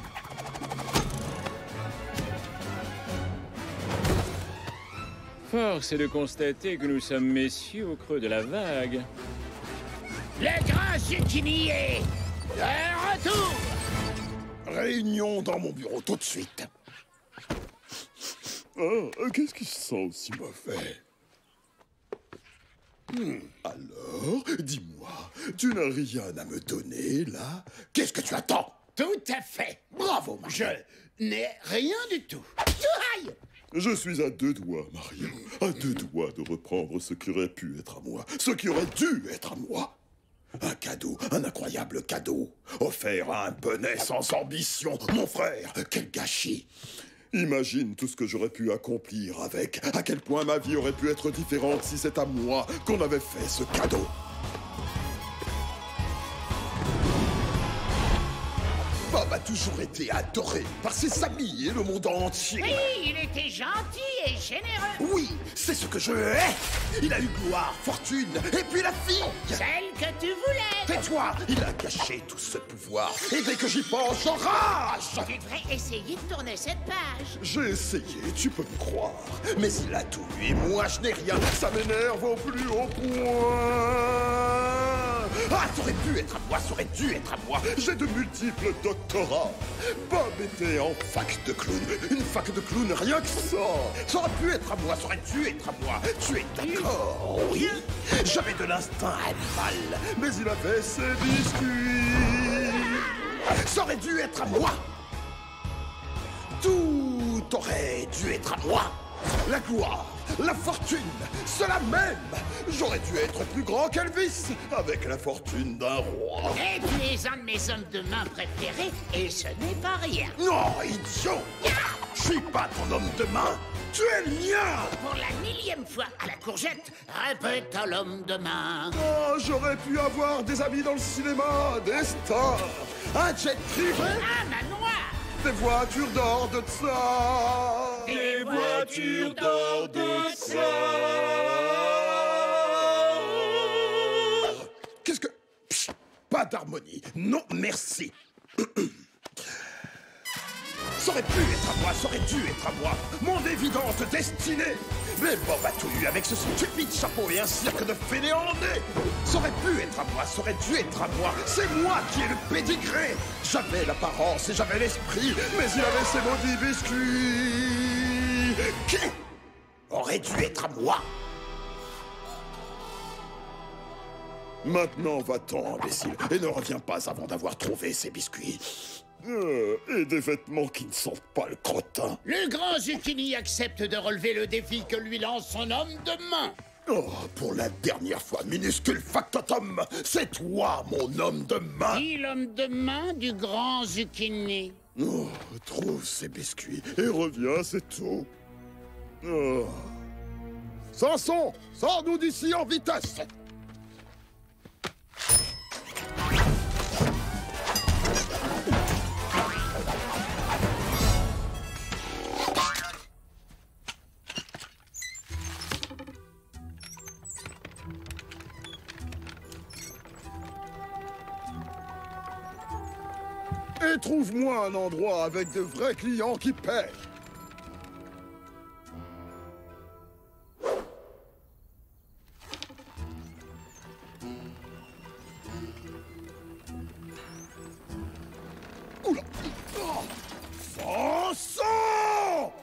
Force est de constater que nous sommes messieurs au creux de la vague. Le grand zucchini est de retour! Réunion dans mon bureau tout de suite. Oh, qu'est-ce qui sent aussi mauvais? Alors, dis-moi, tu n'as rien à me donner, là? Qu'est-ce que tu attends? Tout à fait. Bravo, Mario. Je n'ai rien du tout. Aïe! Je suis à deux doigts, Mario. À deux doigts de reprendre ce qui aurait pu être à moi. Ce qui aurait dû être à moi. Un cadeau, un incroyable cadeau. Offert à un bonnet sans ambition. Mon frère, quel gâchis. Imagine tout ce que j'aurais pu accomplir avec. À quel point ma vie aurait pu être différente si c'est à moi qu'on avait fait ce cadeau. toujours été adoré par ses amis et le monde entier. Oui, il était gentil et généreux. Oui, c'est ce que je hais. Il a eu gloire, fortune, et puis la fille. Celle que tu voulais. Tais-toi, il a gâché tout ce pouvoir. Et dès que j'y pense, j'enrage. Tu devrais essayer de tourner cette page. J'ai essayé, tu peux me croire. Mais il a tout eu et moi je n'ai rien. Ça m'énerve au plus haut point. Ah, ça aurait pu être à moi, ça aurait dû être à moi. J'ai de multiples doctorats. Bob était en fac de clown. Une fac de clown, rien que ça. Ça aurait pu être à moi, ça aurait dû être à moi. Tu es d'accord? Oui. J'avais de l'instinct animal, mais il avait ses biscuits. Ça aurait dû être à moi. Tout aurait dû être à moi. La gloire, la fortune, cela même. J'aurais dû être plus grand qu'Elvis, avec la fortune d'un roi. Et tu es un de mes hommes de main préférés, et ce n'est pas rien. Non, idiot. Je suis pas ton homme de main. Tu es le mien. Pour la 1000e fois à la courgette, répète à l'homme de main. Oh, j'aurais pu avoir des amis dans le cinéma, des stars, un jet privé. Un manoir. Des voitures d'or de ça. Des voitures d'or de ça. Qu'est-ce que... Psst, pas d'harmonie. Non, merci. Ça aurait pu être à moi, ça aurait dû être à moi. Mon évidente destinée. Mais Bob a tout eu avec ce stupide chapeau et un cirque de fainéantés. Ça aurait pu être à moi, ça aurait dû être à moi. C'est moi qui ai le pédigré. J'avais l'apparence et j'avais l'esprit, mais il avait ces maudits biscuits. Qui aurait dû être à moi? Maintenant, va-t'en, imbécile, et ne reviens pas avant d'avoir trouvé ces biscuits. Et des vêtements qui ne sentent pas le crottin. Le grand Zucchini accepte de relever le défi que lui lance son homme de main. Oh, pour la dernière fois, minuscule factotum, c'est toi, mon homme de main. Qui l'homme de main du grand Zucchini? Oh, trouve ces biscuits et reviens, c'est tout. Oh. Samson, sors-nous d'ici en vitesse. Et trouve-moi un endroit avec de vrais clients qui paient. Oula! Oh! Samson!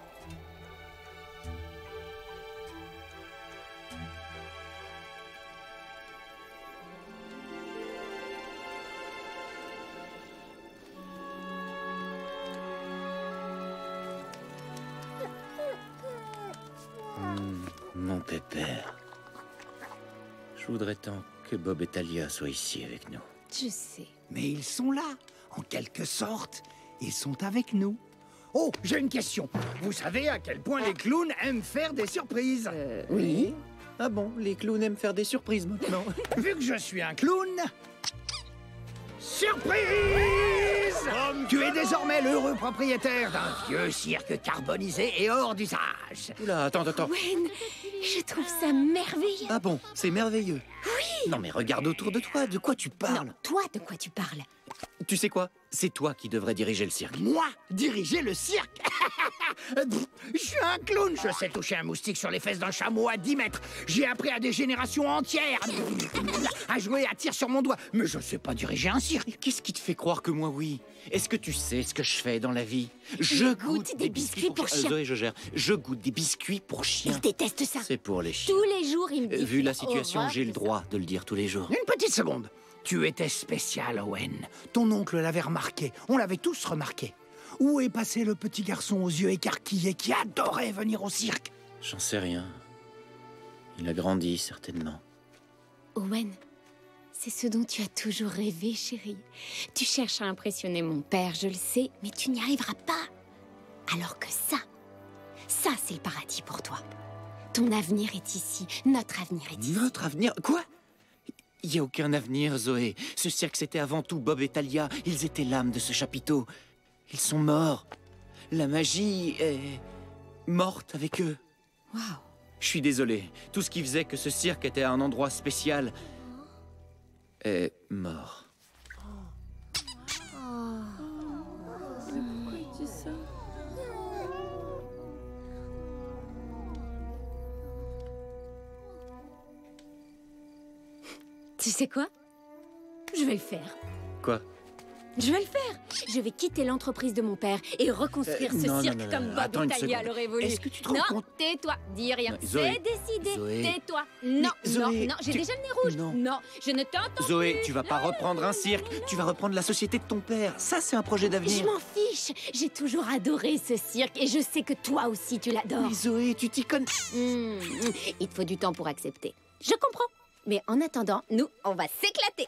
Mon pépère. Je voudrais tant que Bob et Talia soient ici avec nous. Je sais. Mais ils sont là, en quelque sorte. Ils sont avec nous. Oh, j'ai une question. Vous savez à quel point les clowns aiment faire des surprises? Oui. Ah bon, les clowns aiment faire des surprises maintenant. Vu que je suis un clown... Surprise! Tu es désormais l'heureux propriétaire d'un vieux cirque carbonisé et hors d'usage. Oula, attends. Gwen, je trouve ça merveilleux. Ah bon, c'est merveilleux. Oui. Non mais regarde autour de toi, de quoi tu parles? Non, toi, de quoi tu parles? Tu sais quoi? C'est toi qui devrais diriger le cirque. Moi? Diriger le cirque? Je suis un clown. Je sais toucher un moustique sur les fesses d'un chameau à 10 mètres. J'ai appris à des générations entières à jouer à tir sur mon doigt. Mais je sais pas diriger un cirque. Qu'est-ce qui te fait croire que moi, oui? Est-ce que tu sais ce que je fais dans la vie? Je goûte des biscuits pour chiens. Zoé, je gère. Je goûte des biscuits pour chiens. Il déteste ça. C'est pour les chiens. Tous les jours, il me dit... Vu la situation, j'ai le droit de le dire tous les jours. Une petite seconde. Tu étais spécial, Owen. Ton oncle l'avait remarqué. On l'avait tous remarqué. Où est passé le petit garçon aux yeux écarquillés qui adorait venir au cirque? J'en sais rien. Il a grandi, certainement. Owen, c'est ce dont tu as toujours rêvé, chérie. Tu cherches à impressionner mon père, je le sais, mais tu n'y arriveras pas. Alors que ça, c'est le paradis pour toi. Ton avenir est ici, notre avenir est ici. Notre avenir? Quoi? Il n'y a aucun avenir, Zoé. Ce cirque, c'était avant tout Bob et Talia. Ils étaient l'âme de ce chapiteau. Ils sont morts. La magie est morte avec eux. Waouh. Je suis désolé. Tout ce qui faisait que ce cirque était un endroit spécial est mort. Tu sais quoi? Je vais le faire. Quoi? Je vais le faire. Je vais quitter l'entreprise de mon père et reconstruire ce non, cirque non, non, comme non, Bob attends une Italia seconde. l'aurait voulu. Est-ce que tu te rends Non, compte? tais-toi, dis rien. Non, Zoé. C'est décidé, Zoé. tais-toi. Non, Zoé, non, j'ai tu- déjà le nez rouge. Non. Je ne t'entends Zoé, plus. tu vas pas reprendre un cirque. Tu vas reprendre la société de ton père. Ça, c'est un projet d'avenir. Je m'en fiche. J'ai toujours adoré ce cirque et je sais que toi aussi tu l'adores. Mais Zoé, tu t'y connais. Il te faut du temps pour accepter. Je comprends. Mais en attendant, nous, on va s'éclater.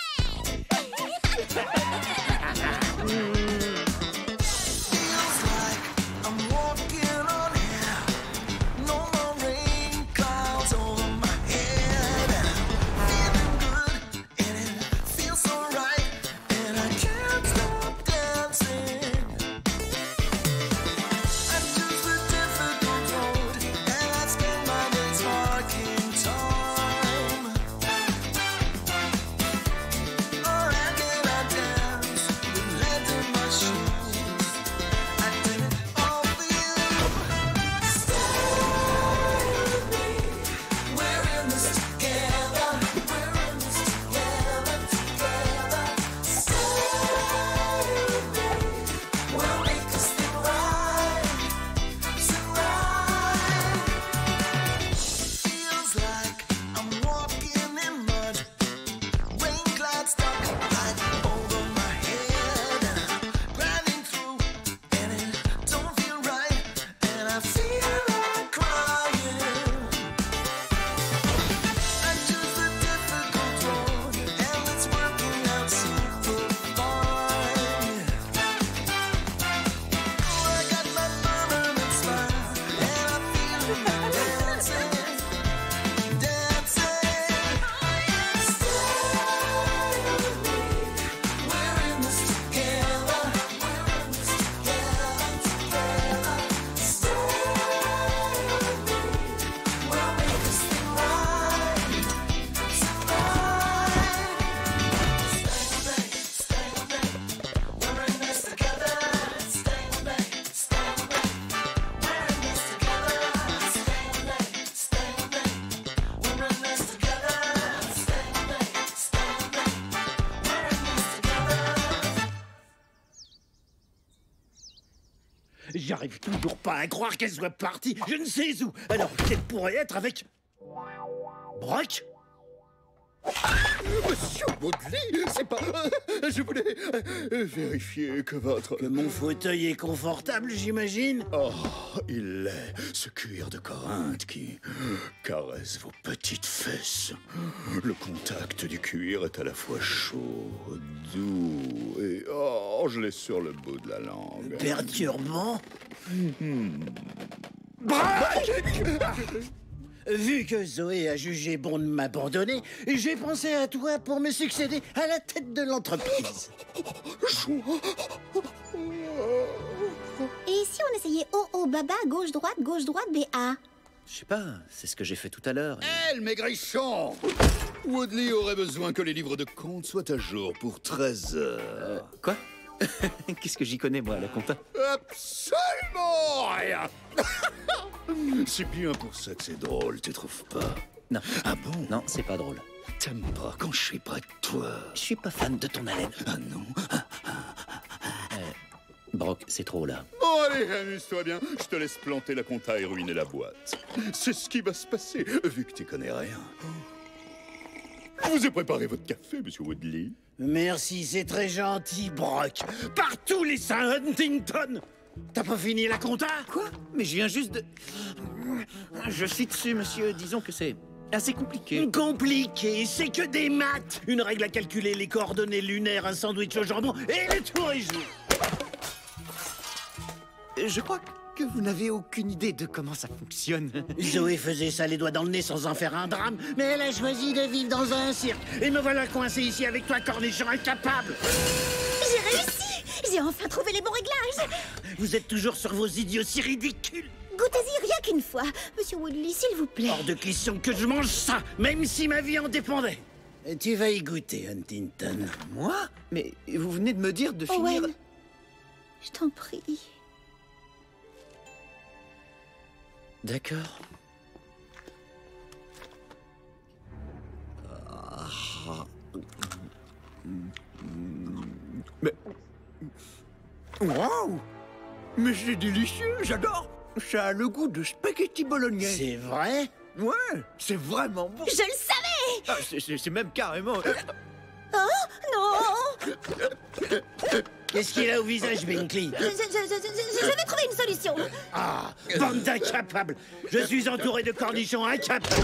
I'm walking on air. No more rain clouds over my head. Feeling good and it feels so right, and I can't stop dancing. I choose the difficult road, and I spend my days marking time. Or can I dance with lead in my shoes? I did it all for you. Stay with me. We're in this together. We're in this together, together. Stay with me. We'll make this thing right, tonight. Feels like I'm walking in mud. Rain clouds stuck right over my head, and I'm grinding through, and it don't feel right, and I feel like crying. I choose the difficult road, and it's working out super fine. Oh, I got my permanent smile, and I feel like dancing, dancing. We're in this together. We're in this together, together. Stay with me. We'll make this thing right tonight. Stay with me. We're in this together. Stay with me. Stay with me. We're in this together. Stay with me. Stay with me. We're in this together. Stay with me. Stay with me. We're in this together. J'arrive toujours pas à croire qu'elle soit partie. Je ne sais où. Alors qu'elle pourrait être avec... Brock? Monsieur Woodley, c'est pas... je voulais vérifier que votre... Que mon fauteuil est confortable, j'imagine. Oh, il est, ce cuir de Corinthe qui caresse vos petites fesses. Le contact du cuir est à la fois chaud, doux et... Oh, je l'ai sur le bout de la langue. Perturbant. Brock! Vu que Zoé a jugé bon de m'abandonner, j'ai pensé à toi pour me succéder à la tête de l'entreprise. Et si on essayait O, Baba, gauche-droite, BA? Je sais pas, c'est ce que j'ai fait tout à l'heure. Elle, maigrichon! Woodley aurait besoin que les livres de compte soient à jour pour 13 heures. Quoi? Qu'est-ce que j'y connais, moi, à la compta? Absolument rien! C'est bien pour ça que c'est drôle, tu trouves pas? Non. Ah bon? Non, c'est pas drôle. T'aimes pas quand je suis près de toi? Je suis pas fan de ton haleine. Ah non? Brock, c'est trop là. Bon, allez, amuse-toi bien. Je te laisse planter la compta et ruiner la boîte. C'est ce qui va se passer, vu que tu connais rien. Je vous ai préparé votre café, monsieur Woodley. Merci, c'est très gentil, Brock. Par tous les saints Huntington! T'as pas fini la compta? Quoi? Mais je viens juste de... Je suis dessus, monsieur. Disons que c'est assez compliqué. Compliqué, c'est que des maths. Une règle à calculer, les coordonnées lunaires, un sandwich au jambon, et le tour est joué. Je crois que vous n'avez aucune idée de comment ça fonctionne. Zoé faisait ça les doigts dans le nez sans en faire un drame, mais elle a choisi de vivre dans un cirque. Et me voilà coincé ici avec toi, cornichon incapable. J'ai réussi! J'ai enfin trouvé les bons réglages. Vous êtes toujours sur vos idioties ridicules. Goûtez-y rien qu'une fois. Monsieur Woodley, s'il vous plaît. Hors de question que je mange ça, même si ma vie en dépendait. Et tu vas y goûter, Huntington. Moi? Mais vous venez de me dire de finir... Owen, je t'en prie. D'accord. Mais... Waouh! Mais c'est délicieux, j'adore! Ça a le goût de spaghetti bolognaise. C'est vrai? Ouais, c'est vraiment bon. Je le savais! Ah, c'est même carrément... Oh, non! Qu'est-ce qu'il a au visage, Binkley? Je vais trouver une solution. Ah, bande d'incapables! Je suis entouré de cornichons incapables!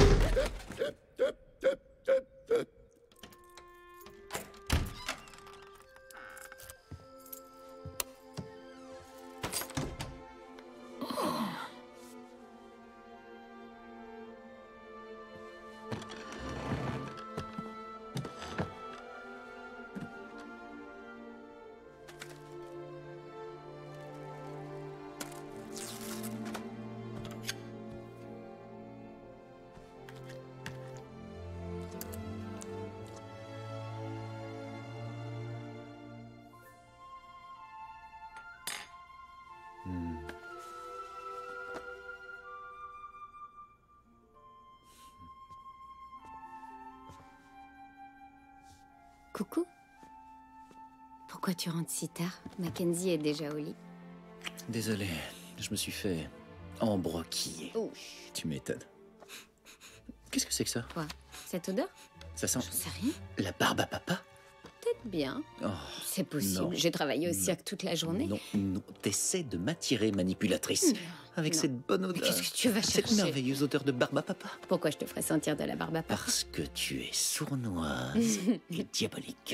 Coucou. Pourquoi tu rentres si tard? Mackenzie est déjà au lit. Désolé, je me suis fait embroquiller. Oh. Tu m'étonnes. Qu'est-ce que c'est que ça? Quoi? Cette odeur? Ça sent... J'en sais rien. La barbe à papa? Peut-être bien. Oh, c'est possible. non. J'ai travaillé au cirque toute la journée. Non, non, t'essaies de m'attirer, manipulatrice. Avec non. cette bonne odeur. Mais qu'est-ce que tu vas chercher? Cette merveilleuse odeur de barbe à papa. Pourquoi je te ferais sentir de la barbe à papa? Parce que tu es sournoise et diabolique.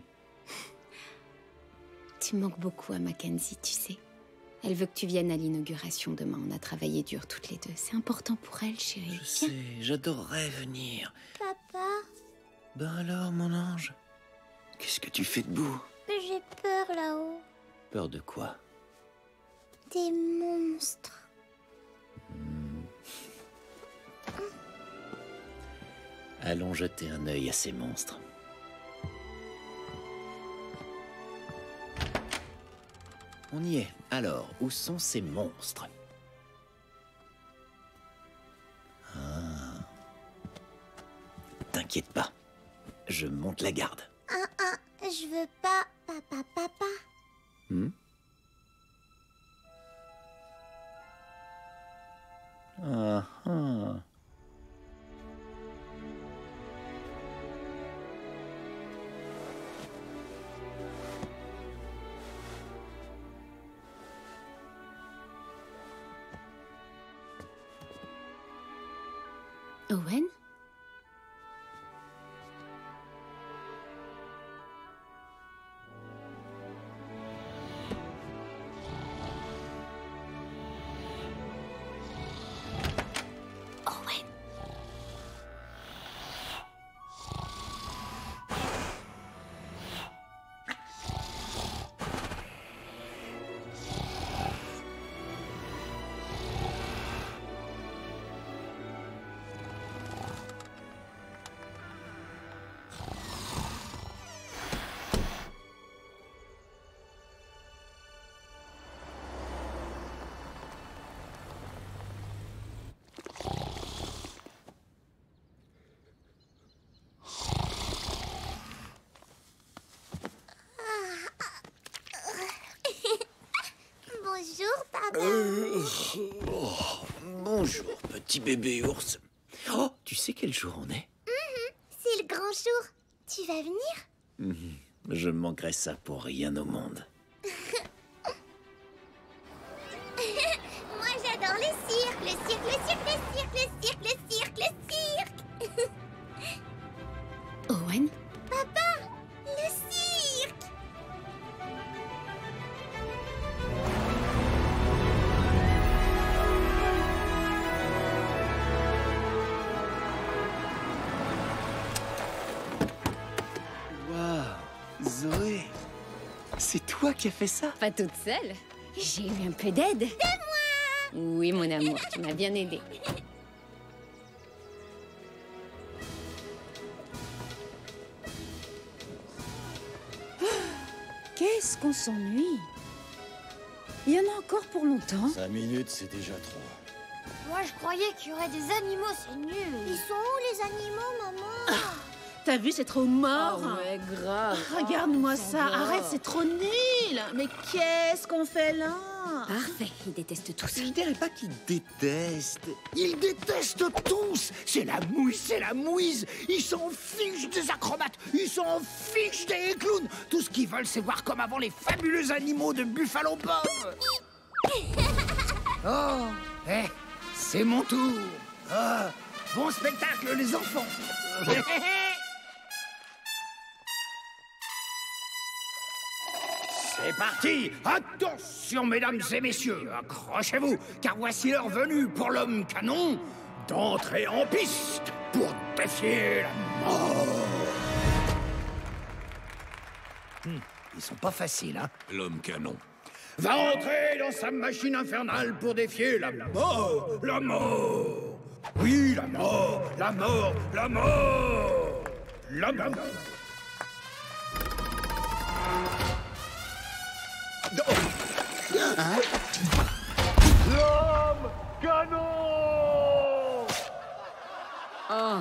Tu manques beaucoup à Mackenzie, tu sais. Elle veut que tu viennes à l'inauguration demain. On a travaillé dur toutes les deux. C'est important pour elle, chérie. Je sais, j'adorerais venir. Papa, Ben alors, mon ange, qu'est-ce que tu fais debout? j'ai peur là-haut. Peur de quoi? Des monstres. Allons jeter un œil à ces monstres. On y est. Alors, où sont ces monstres? Ah. T'inquiète pas, je monte la garde. Je veux pas, papa. Hmm? Ah, ah. Owen? Owen? Bonjour, papa. Bonjour, petit bébé ours. Oh, tu sais quel jour on est? C'est le grand jour. Tu vas venir? Je manquerais ça pour rien au monde. Moi, j'adore le cirque. Le cirque, le cirque, le cirque, le cirque, le cirque, le cirque. Owen? Papa, le cirque. Waouh, Zoé, C'est toi qui as fait ça? Pas toute seule. J'ai eu un peu d'aide. De moi! Oui, mon amour, tu m'as bien aidé. Qu'est-ce qu'on s'ennuie? Il y en a encore pour longtemps. 5 minutes, c'est déjà trop. Moi, je croyais qu'il y aurait des animaux, c'est nul. Ils sont où, les animaux, maman? T'as vu, c'est trop mort. Oh ouais, grave. Regarde-moi ça. Arrête, c'est trop nul. Mais qu'est-ce qu'on fait là? Parfait, ils détestent tous. Je dirais pas qu'ils détestent. Ils détestent tous. C'est la mouise. Ils s'en fichent des acrobates. Ils s'en fichent des clowns. Tout ce qu'ils veulent, c'est voir comme avant les fabuleux animaux de Buffalo Bob. Oh, c'est mon tour. Ah, bon spectacle, les enfants. C'est parti! Attention, mesdames et messieurs, accrochez-vous, car voici l'heure venue pour l'homme canon d'entrer en piste pour défier la mort. Ils sont pas faciles, hein? L'homme canon. Va entrer dans sa machine infernale pour défier la mort! La mort! Oui, la mort! La mort! La mort! La mort! Hein? L'homme canon! Oh.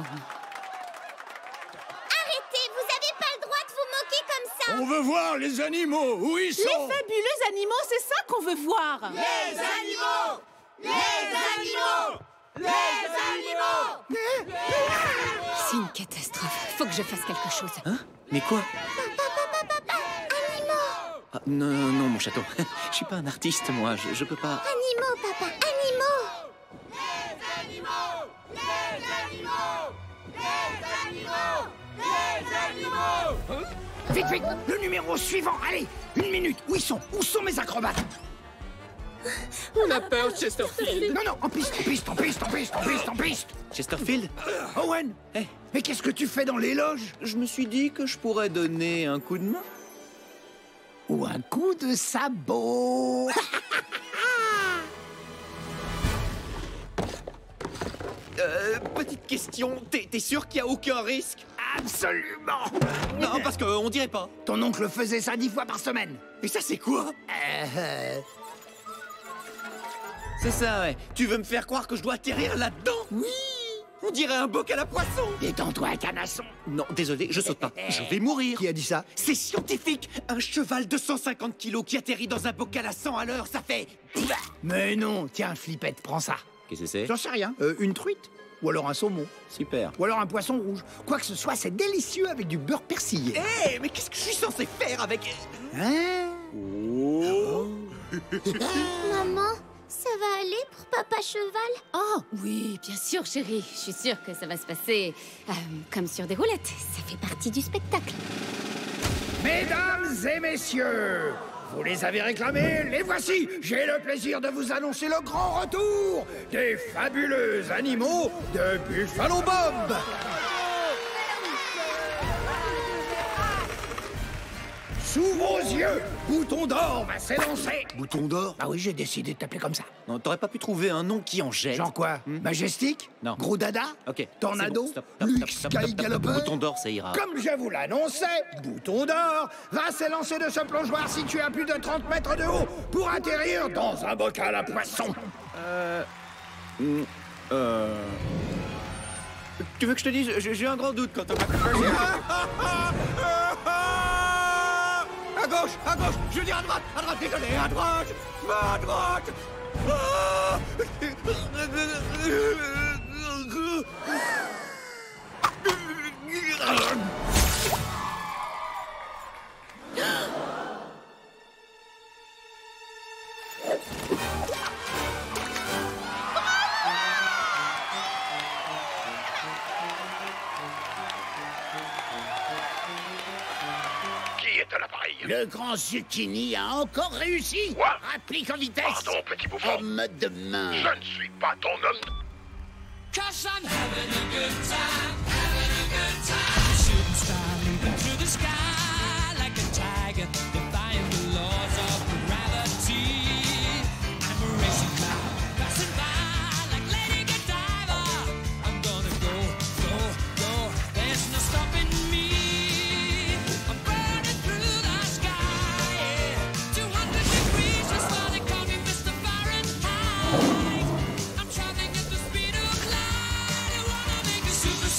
Arrêtez, vous avez pas le droit de vous moquer comme ça. On veut voir les animaux, où ils Les sont? fabuleux animaux, c'est ça qu'on veut voir. Les animaux! Les animaux! Les animaux! C'est une catastrophe. Faut que je fasse quelque chose. Hein? Mais quoi? Ah, non, non, mon chaton. Je suis pas un artiste, moi. Je peux pas... Animaux, papa, animaux! Les animaux! Les animaux! Les animaux! Les animaux! Vite, vite! Le numéro suivant, allez! 1 minute! Où ils sont? Où sont mes acrobates? On a peur, Chesterfield. Non, non, en piste, en piste, en piste, en piste, en piste, en piste! Chesterfield? Owen! Eh. Mais qu'est-ce que tu fais dans les loges? Je me suis dit que je pourrais donner un coup de main. Ou un coup de sabot? Petite question, t'es sûr qu'il y a aucun risque? Absolument! Non, parce qu'on dirait pas. Ton oncle faisait ça 10 fois par semaine. Et ça, c'est quoi? C'est ça, ouais. Tu veux me faire croire que je dois atterrir là-dedans? Oui! On dirait un bocal à poisson. Détends-toi, canasson. Non, désolé, je saute pas. Je vais mourir. Qui a dit ça? C'est scientifique. Un cheval de 150 kilos qui atterrit dans un bocal à 100 à l'heure, ça fait... Mais non, tiens, Flippette, prends ça. Qu'est-ce que c'est? J'en sais rien. Une truite? Ou alors un saumon? Super. Ou alors un poisson rouge? Quoi que ce soit, c'est délicieux avec du beurre persillé. Hé, mais qu'est-ce que je suis censé faire avec... Hein? Oh. Maman, ça va aller pour papa cheval? Oh, oui, bien sûr, chérie. Je suis sûre que ça va se passer comme sur des roulettes. Ça fait partie du spectacle. Mesdames et messieurs, vous les avez réclamés, les voici. J'ai le plaisir de vous annoncer le grand retour des fabuleux animaux de Buffalo Bob. Sous vos yeux, Bouton d'Or va s'élancer. Bouton d'Or? Ah oui, j'ai décidé de t'appeler comme ça. Non, t'aurais pas pu trouver un nom qui en jette? Genre quoi? Majestic? Non. Gros Dada? Ok. Tornado? C'est bon, stop, Luke stop, stop, stop, Sky stop, Galloper? Bouton d'Or, ça ira. Comme je vous l'annonçais, Bouton d'Or va s'élancer de ce plongeoir situé à plus de 30 mètres de haut pour atterrir dans un bocal à poisson. Tu veux que je te dise? J'ai un grand doute quand on À gauche, je veux dire à droite, désolé, à droite. Ah. Qui est à l'appareil? Le grand Zucchini a encore réussi. Quoi? Applique en vitesse. Pardon, petit bouffon. Homme de main. Je ne suis pas ton homme. Cause I'm having a good time, having a good time. Shooting star leaping through the sky like a tiger, defying the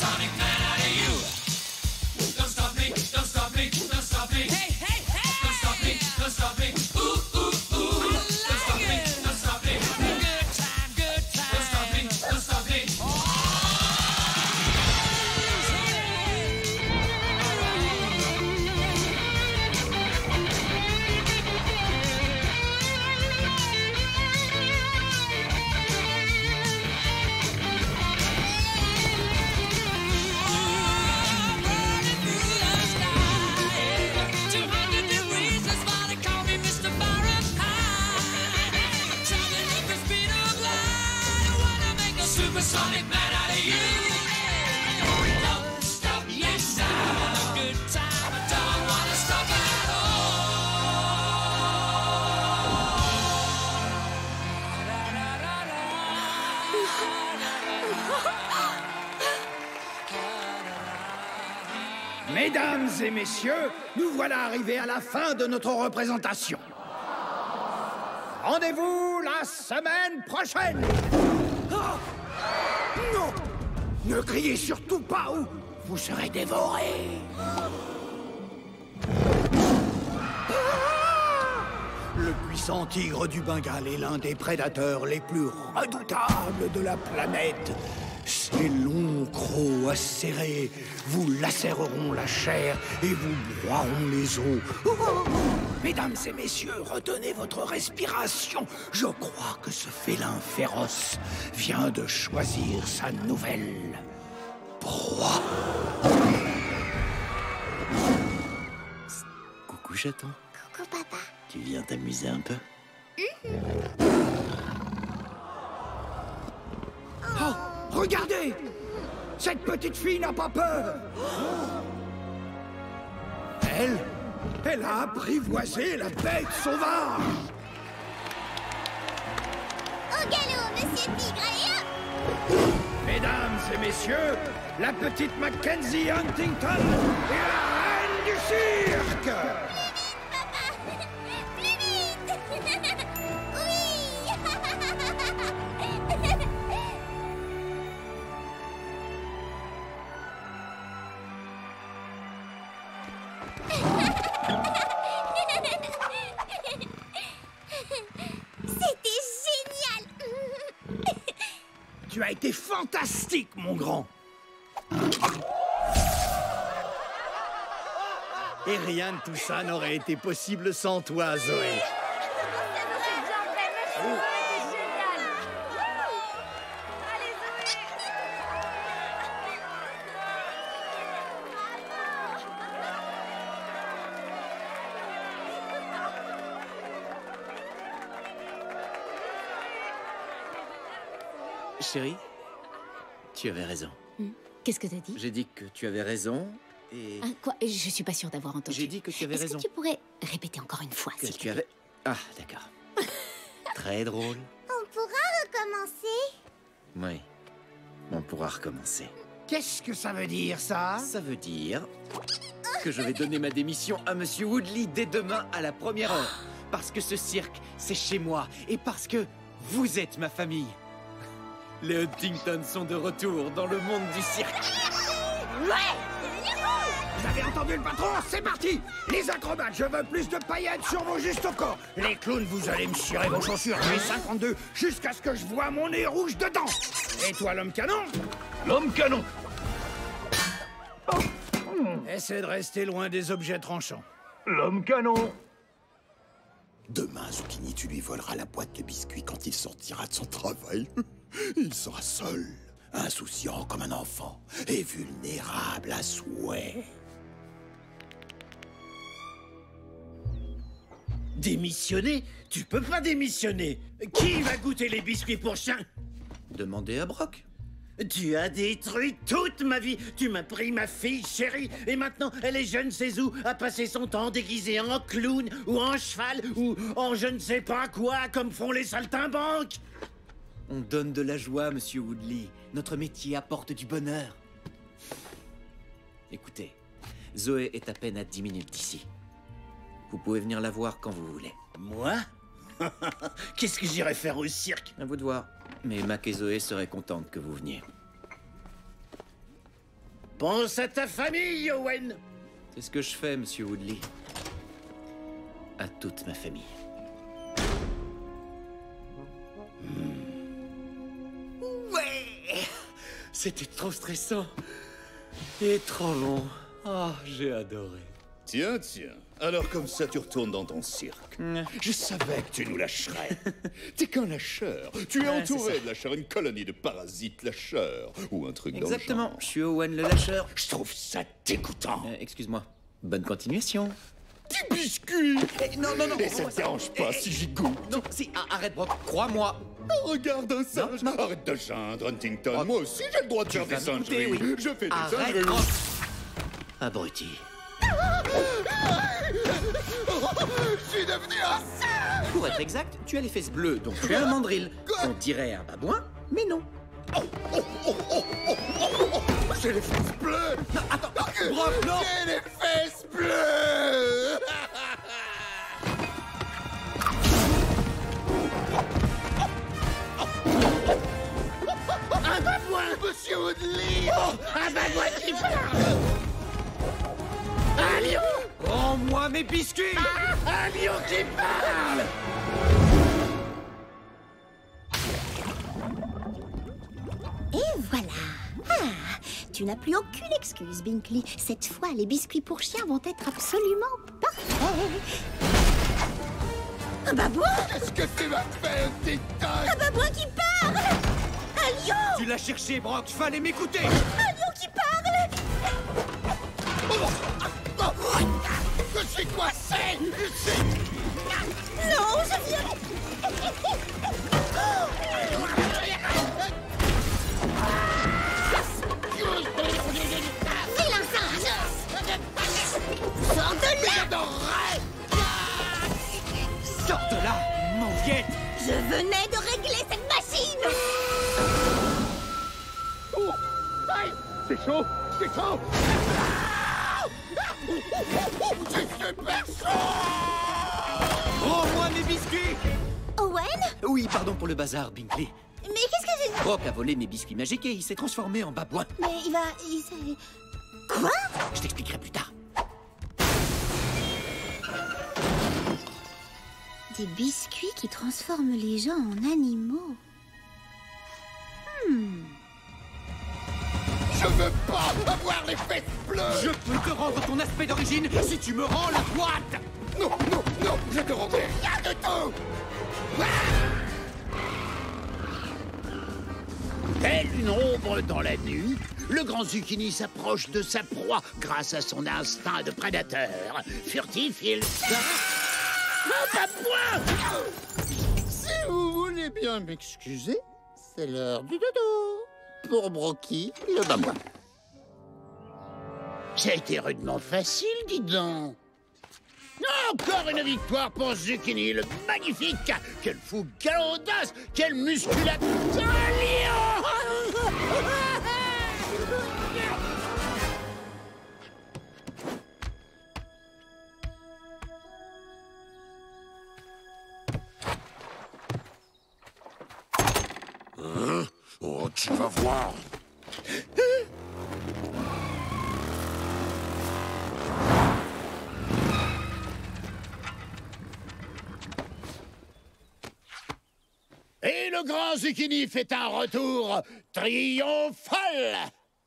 supersonic man out of you. Don't stop me, don't stop me, don't stop me. Hey, hey, hey! Don't stop me, don't stop me. Ooh, ooh, ooh. Don't stop me, don't stop me. Good time, good time. Don't stop me, don't stop me. Supersonic man out of you. Don't stop, yes, I'm having a good time. I don't wanna stop at all. Mesdames et messieurs, nous voilà arrivés à la fin de notre représentation. Rendez-vous la semaine prochaine. Oh! Non! Ne criez surtout pas ou vous serez dévorés. Le puissant tigre du Bengale est l'un des prédateurs les plus redoutables de la planète. Ses longs crocs acérés vous lacéreront la chair et vous broieront les os. Mesdames et messieurs, retenez votre respiration. Je crois que ce félin féroce vient de choisir sa nouvelle proie. Coucou chaton. Coucou papa. Tu viens t'amuser un peu? Oh, regardez! Cette petite fille n'a pas peur. Elle a apprivoisé la bête sauvage. Au galop, monsieur Tigre, allez hop! Mesdames et messieurs, la petite Mackenzie Huntington est la reine du cirque. Plus vite! Oui! C'était génial! Tu as été fantastique, mon grand. Et rien de tout ça n'aurait été possible sans toi, Zoé. Chérie, tu avais raison. Qu'est-ce que t'as dit? J'ai dit que tu avais raison et... Ah, quoi? Je suis pas sûre d'avoir entendu. J'ai dit que tu avais raison. Est-ce que tu pourrais répéter encore une fois, Que s'il te tu avais... Ah, d'accord. Très drôle. On pourra recommencer? Oui, on pourra recommencer. Qu'est-ce que ça veut dire, ça? Ça veut dire que je vais donner ma démission à Monsieur Woodley dès demain à la première heure. Parce que ce cirque, c'est chez moi. Et parce que vous êtes ma famille. Les Huntington sont de retour dans le monde du cirque. Ouais! Vous avez entendu le patron? C'est parti! Les acrobates, je veux plus de paillettes sur vos justes au corps. Les clowns, vous allez me cirer vos chaussures. J'ai 52 jusqu'à ce que je vois mon nez rouge dedans. Et toi, l'homme canon? L'homme canon! Essaie de rester loin des objets tranchants. L'homme canon! Demain, Zucchini, tu lui voleras la boîte de biscuits quand il sortira de son travail. Il sera seul, insouciant comme un enfant et vulnérable à souhait. Démissionner? Tu peux pas démissionner. Qui va goûter les biscuits pour chien? Demandez à Brock. Tu as détruit toute ma vie. Tu m'as pris ma fille chérie. Et maintenant, elle est jeune sais où, à passer son temps déguisée en clown, ou en cheval, ou en je ne sais pas quoi, comme font les saltimbanques. On donne de la joie, Monsieur Woodley. Notre métier apporte du bonheur. Écoutez, Zoé est à peine à 10 minutes d'ici. Vous pouvez venir la voir quand vous voulez. Moi? Qu'est-ce que j'irais faire au cirque? À vous de voir. Mais Mac et Zoé seraient contentes que vous veniez. Pense à ta famille, Owen. C'est ce que je fais, monsieur Woodley. À toute ma famille. Ouais! C'était trop stressant. Et trop long. Ah, j'ai adoré. Tiens, tiens. Alors comme ça, tu retournes dans ton cirque. Je savais que tu nous lâcherais. T'es qu'un lâcheur. Tu es Ouais, entouré c'est ça. de lâcheurs, une colonie de parasites lâcheurs. Ou un truc dans le genre. Exactement, je suis Owen le lâcheur. Je trouve ça dégoûtant. Excuse-moi. Bonne continuation. Du biscuit. Non, non, non. Et ça te dérange pas si j'y goûte. Non, si, arrête, Brock, crois-moi. Oh, regarde un singe. Arrête de geindre, Huntington. Moi aussi, j'ai le droit de faire des singeries. Oui. Je fais des Arrête, singeries. Brock. Abruti. Je suis devenu un singe! Pour être exact, tu as les fesses bleues, donc tu es un mandrill. On dirait un babouin, mais non. J'ai les fesses bleues! Non, attends, Brock, non! J'ai les fesses bleues! Un babouin, Monsieur Woodley. Un babouin qui parle. Un lion. Rends-moi mes biscuits! Un lion qui parle. Et voilà. Ah, tu n'as plus aucune excuse, Binkley. Cette fois, les biscuits pour chiens vont être absolument parfaits. Un babouin? Qu'est-ce que tu m'as fait, Huntington? Un babouin qui parle! Un lion! Tu l'as cherché, Brock, fallait m'écouter! Un lion qui parle! Je suis coincé! Non, je viens... Vilain singe! Sors de là! Sors de là, mauviette! Je venais de régler cette machine! Oh, aïe, c'est chaud! C'est chaud! C'est super chaud! Rends-moi mes biscuits! Owen? Oui, pardon pour le bazar, Binkley. Mais qu'est-ce que j'ai... Brock a volé mes biscuits magiques et il s'est transformé en babouin. Mais il va... il s'est... Quoi? Je t'expliquerai plus tard. Des biscuits qui transforment les gens en animaux. Je veux pas avoir les fesses bleues! Je peux te rendre ton aspect d'origine si tu me rends la boîte! Non, non, non, je te rendrai rien de tout! Telle une ombre dans la nuit, le grand Zucchini s'approche de sa proie grâce à son instinct de prédateur. Furtif, il... Un babouin! Si vous voulez bien m'excuser, c'est l'heure du dodo. Pour Brocky, le babouin. Ça a été rudement facile, dis donc. Encore une victoire pour Zucchini, le magnifique. Quel fou, quelle audace, quelle musculature. Un lion! Hein? Oh, tu vas voir! Et le grand Zucchini fait un retour triomphal.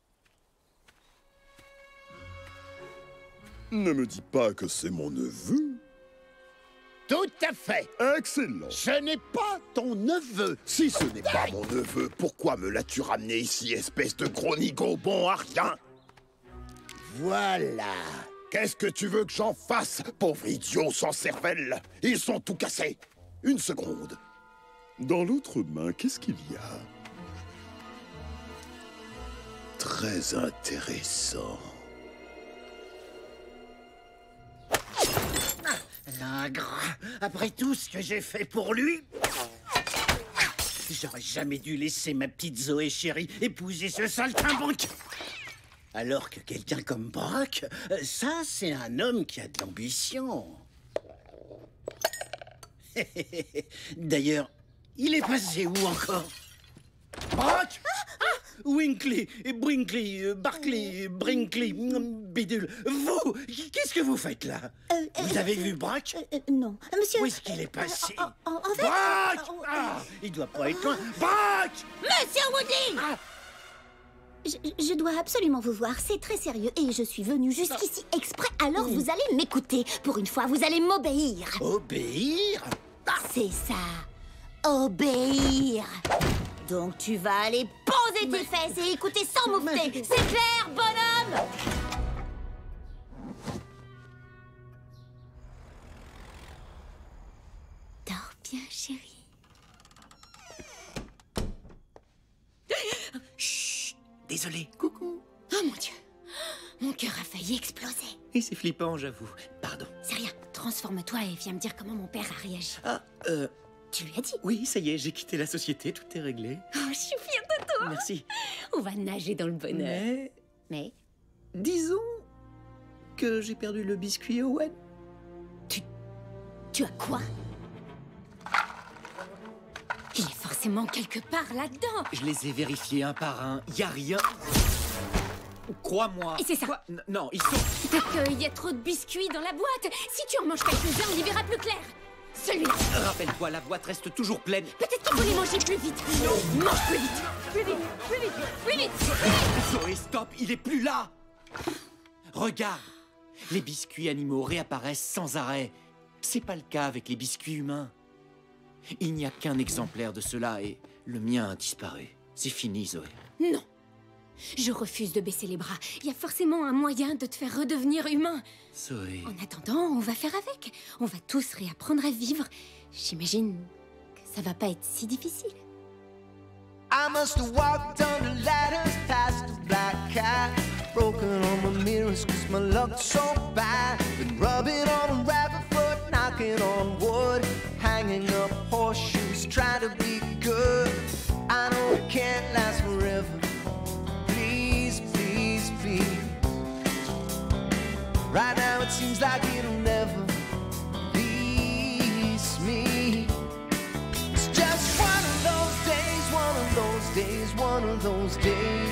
Ne me dis pas que c'est mon neveu. Tout à fait. Excellent. Ce n'est pas ton neveu. Si ce n'est pas mon neveu, pourquoi me l'as-tu ramené ici, espèce de gros nigo bon à rien? Voilà. Qu'est-ce que tu veux que j'en fasse, pauvre idiot sans cervelle? Ils sont tout cassés. Une seconde. Dans l'autre main, qu'est-ce qu'il y a? Très intéressant. L'ingrat, après tout ce que j'ai fait pour lui, j'aurais jamais dû laisser ma petite Zoé chérie épouser ce saltimbanque. Alors que quelqu'un comme Brock, ça, c'est un homme qui a de l'ambition. D'ailleurs, il est passé où encore? Brock! Winkly, Brinkley, Barkley, Brinkley, bidule. Vous, qu'est-ce que vous faites là? Vous avez vu Brock? Non. Monsieur... Où est-ce qu'il est passé? En fait... Brock! Ah, il doit pas être loin. Brock! Monsieur Woodley! Je dois absolument vous voir, c'est très sérieux. Et je suis venue jusqu'ici exprès, alors vous allez m'écouter. Pour une fois, vous allez m'obéir. Obéir? C'est ça. Obéir. Donc tu vas aller poser tes fesses et écouter sans moufter. C'est clair, bonhomme? Dors bien, chérie. Chut, désolé. Coucou. Oh mon Dieu. Mon cœur a failli exploser. Et c'est flippant, j'avoue. Pardon. C'est rien. Transforme-toi et viens me dire comment mon père a réagi. Ah, Tu lui as dit? Oui, ça y est, j'ai quitté la société, tout est réglé. Oh, je suis fière de toi. Merci. On va nager dans le bonheur. Mais disons que j'ai perdu le biscuit Owen. Tu as quoi? Il est forcément quelque part là-dedans. Je les ai vérifiés un par un. Y a rien. Crois-moi. Et c'est ça. Quoi? Non, ils sont... C'est qu'il y a trop de biscuits dans la boîte. Si tu en manges quelques-uns, on y verra plus clair. Celui-là. Rappelle-toi, la boîte reste toujours pleine. Peut-être qu'il faut les manger plus vite. Non, mange plus vite. Plus vite, plus vite, plus vite, plus vite. Zoé, stop, il est plus là. Regarde, les biscuits animaux réapparaissent sans arrêt. C'est pas le cas avec les biscuits humains. Il n'y a qu'un exemplaire de cela et le mien a disparu. C'est fini, Zoé. Non. Je refuse de baisser les bras. Il y a forcément un moyen de te faire redevenir humain. Zoé... En attendant, on va faire avec. On va tous réapprendre à vivre. J'imagine que ça va pas être si difficile. I must have walked under ladders past the black cat, broken on my mirrors cause my luck's so bad. Been rubbing on a rabbit foot, knocking on wood, hanging up horseshoes, trying to be good. I know it can't last forever. Please, please, please. Right now it seems like it'll never release me. It's just one of those days, one of those days, one of those days.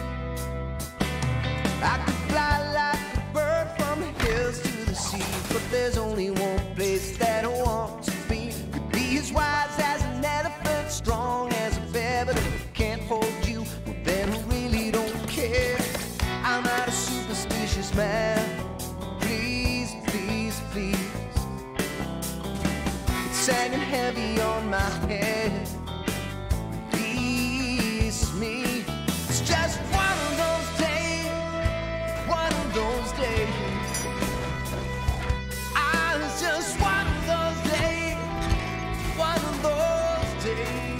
I could fly like a bird from the hills to the sea, but there's only one place that I want to be. Could be as wise as an elephant, strong as a bear, but if I can't hold you, well then I really don't care. I'm not a superstitious man. Please, please, please. It's hanging heavy on my head. Release me. It's just one of those days, one of those days. It's just one of those days, one of those days.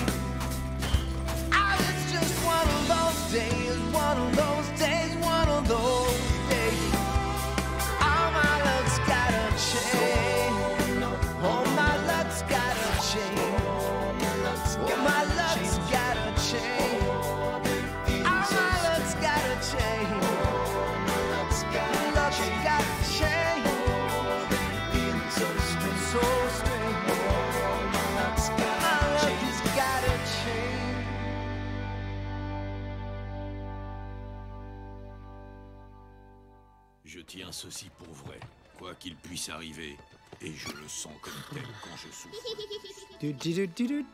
It's just one of those days, one of those days, one of those days. All my luck's gotta change. All my luck's gotta change. All my luck's gotta change. All my luck's gotta change. Luck's gotta change. So strange, so strange. My luck's gotta change. Je tiens ceci pour vrai, quoi qu'il puisse arriver, et je le sens comme tel quand je souffle.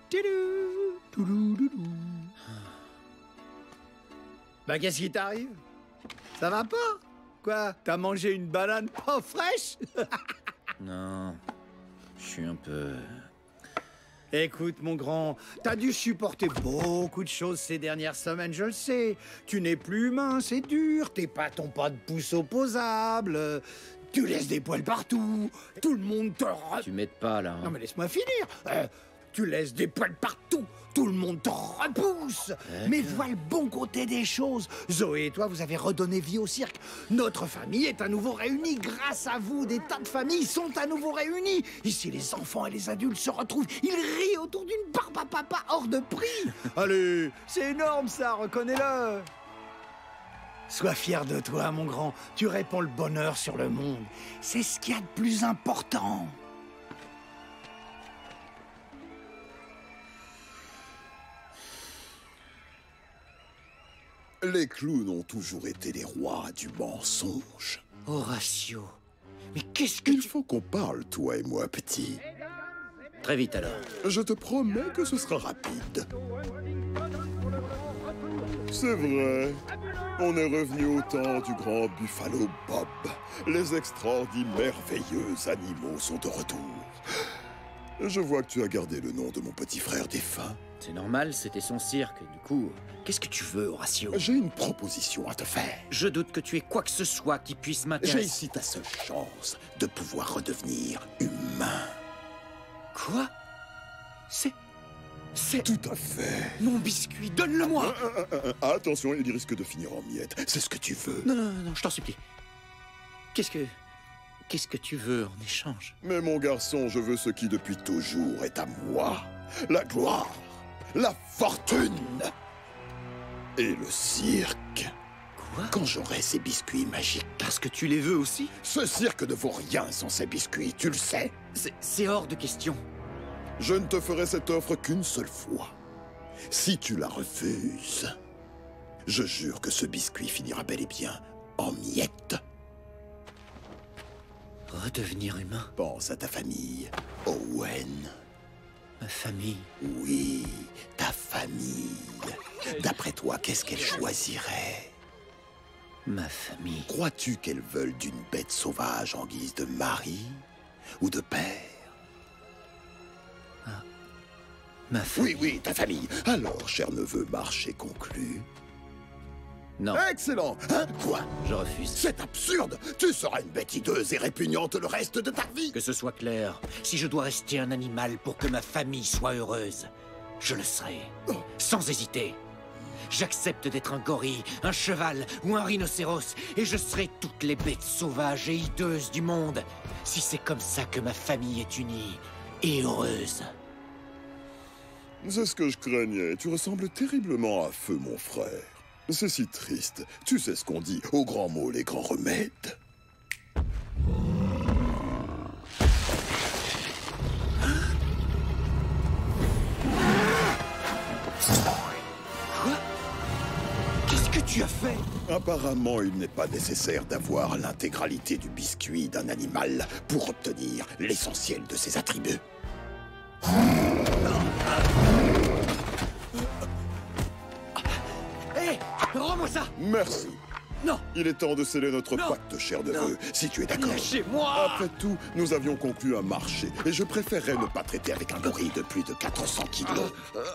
Bah, qu'est-ce qui t'arrive? Ça va pas? Quoi? T'as mangé une banane pas fraîche? Non, je suis un peu... Écoute, mon grand, t'as dû supporter beaucoup de choses ces dernières semaines, je le sais. Tu n'es plus humain, c'est dur. Tes pattes ont pas de pouce opposable. Tu laisses des poils partout. Tout le monde te... Tu m'aides pas, là. Hein. Non, mais laisse-moi finir. Tu laisses des poils partout. Tout le monde te repousse. Mais vois le bon côté des choses. Zoé et toi, vous avez redonné vie au cirque. Notre famille est à nouveau réunie. Grâce à vous, des tas de familles sont à nouveau réunies. Ici, les enfants et les adultes se retrouvent. Ils rient autour d'une barbe à papa hors de prix. Allez, c'est énorme ça, reconnais-le. Sois fier de toi, mon grand. Tu répands le bonheur sur le monde. C'est ce qu'il y a de plus important. Les clowns ont toujours été les rois du mensonge. Horatio, mais qu'est-ce que Il faut qu'on parle, toi et moi, petit. Très vite alors. Je te promets que ce sera rapide. C'est vrai. On est revenu au temps du grand Buffalo Bob. Les extraordinaires merveilleux animaux sont de retour. Je vois que tu as gardé le nom de mon petit frère défunt. C'est normal, c'était son cirque. Du coup, qu'est-ce que tu veux, Horatio? J'ai une proposition à te faire. Je doute que tu aies quoi que ce soit qui puisse m'intéresser. J'ai ici ta seule chance de pouvoir redevenir humain. Quoi? C'est... Tout à fait. Mon biscuit, donne-le-moi! Attention, il risque de finir en miettes. C'est ce que tu veux. Non, je t'en supplie. Qu'est-ce que tu veux en échange? Mais mon garçon, je veux ce qui depuis toujours est à moi. La gloire, la fortune et le cirque. Quoi? Quand j'aurai ces biscuits magiques. Parce que tu les veux aussi? Ce cirque ne vaut rien sans ces biscuits, tu le sais. C'est hors de question. Je ne te ferai cette offre qu'une seule fois. Si tu la refuses, je jure que ce biscuit finira bel et bien en miettes. Redevenir humain? Pense à ta famille, Owen. Ma famille? Oui, ta famille. D'après toi, qu'est-ce qu'elle choisirait? Ma famille. Crois-tu qu'elle veuille d'une bête sauvage en guise de mari ou de père? Ma famille. Oui, ta famille. Alors, cher neveu, marché conclu. Non. Excellent. Hein? Quoi? Je refuse. C'est absurde. Tu seras une bête hideuse et répugnante le reste de ta vie. Que ce soit clair, si je dois rester un animal pour que ma famille soit heureuse, je le serai. Sans hésiter. J'accepte d'être un gorille, un cheval ou un rhinocéros, et je serai toutes les bêtes sauvages et hideuses du monde, si c'est comme ça que ma famille est unie et heureuse. C'est ce que je craignais. Tu ressembles terriblement à Feu, mon frère. C'est si triste. Tu sais ce qu'on dit, aux grands mots, les grands remèdes. Quoi? Qu'est-ce que tu as fait? Apparemment, il n'est pas nécessaire d'avoir l'intégralité du biscuit d'un animal pour obtenir l'essentiel de ses attributs. Rends-moi ça! Merci. Non! Il est temps de sceller notre pacte, cher neveu, si tu es d'accord. Lâchez-moi! Après tout, nous avions conclu un marché, et je préférerais ne pas traiter avec un gorille de plus de 400 kilos.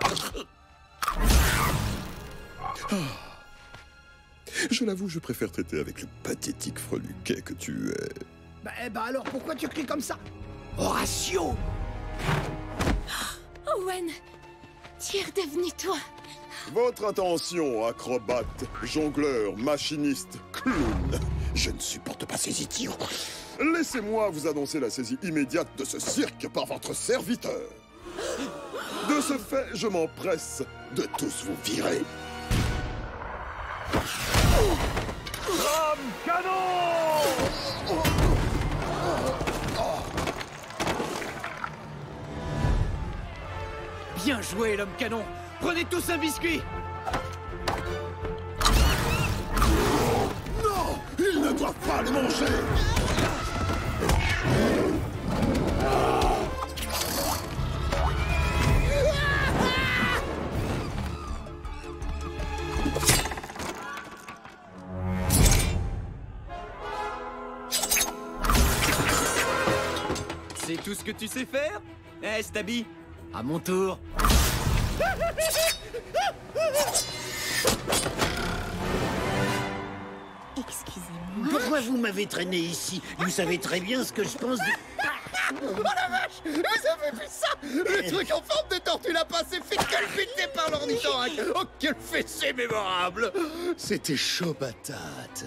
Je l'avoue, je préfère traiter avec le pathétique freluquet que tu es. Bah alors, pourquoi tu cries comme ça? Horatio! Owen, tu es redevenu toi. Votre attention, acrobate, jongleur, machiniste, clown. Je ne supporte pas ces idiots. Laissez-moi vous annoncer la saisie immédiate de ce cirque par votre serviteur. De ce fait, je m'empresse de tous vous virer. Rame canon! Bien joué, l'homme canon! Prenez tous un biscuit! Non! Ils ne doivent pas le manger! C'est tout ce que tu sais faire? Eh, Stabby, à mon tour. Excusez-moi. Pourquoi vous m'avez traîné ici? Vous savez très bien ce que je pense du... Oh la vache! Vous avez vu ça? Le truc en forme de tortue lapin s'est fait calbuter par l'ornithorynque! Oh, quel fessé mémorable! C'était chaud patate.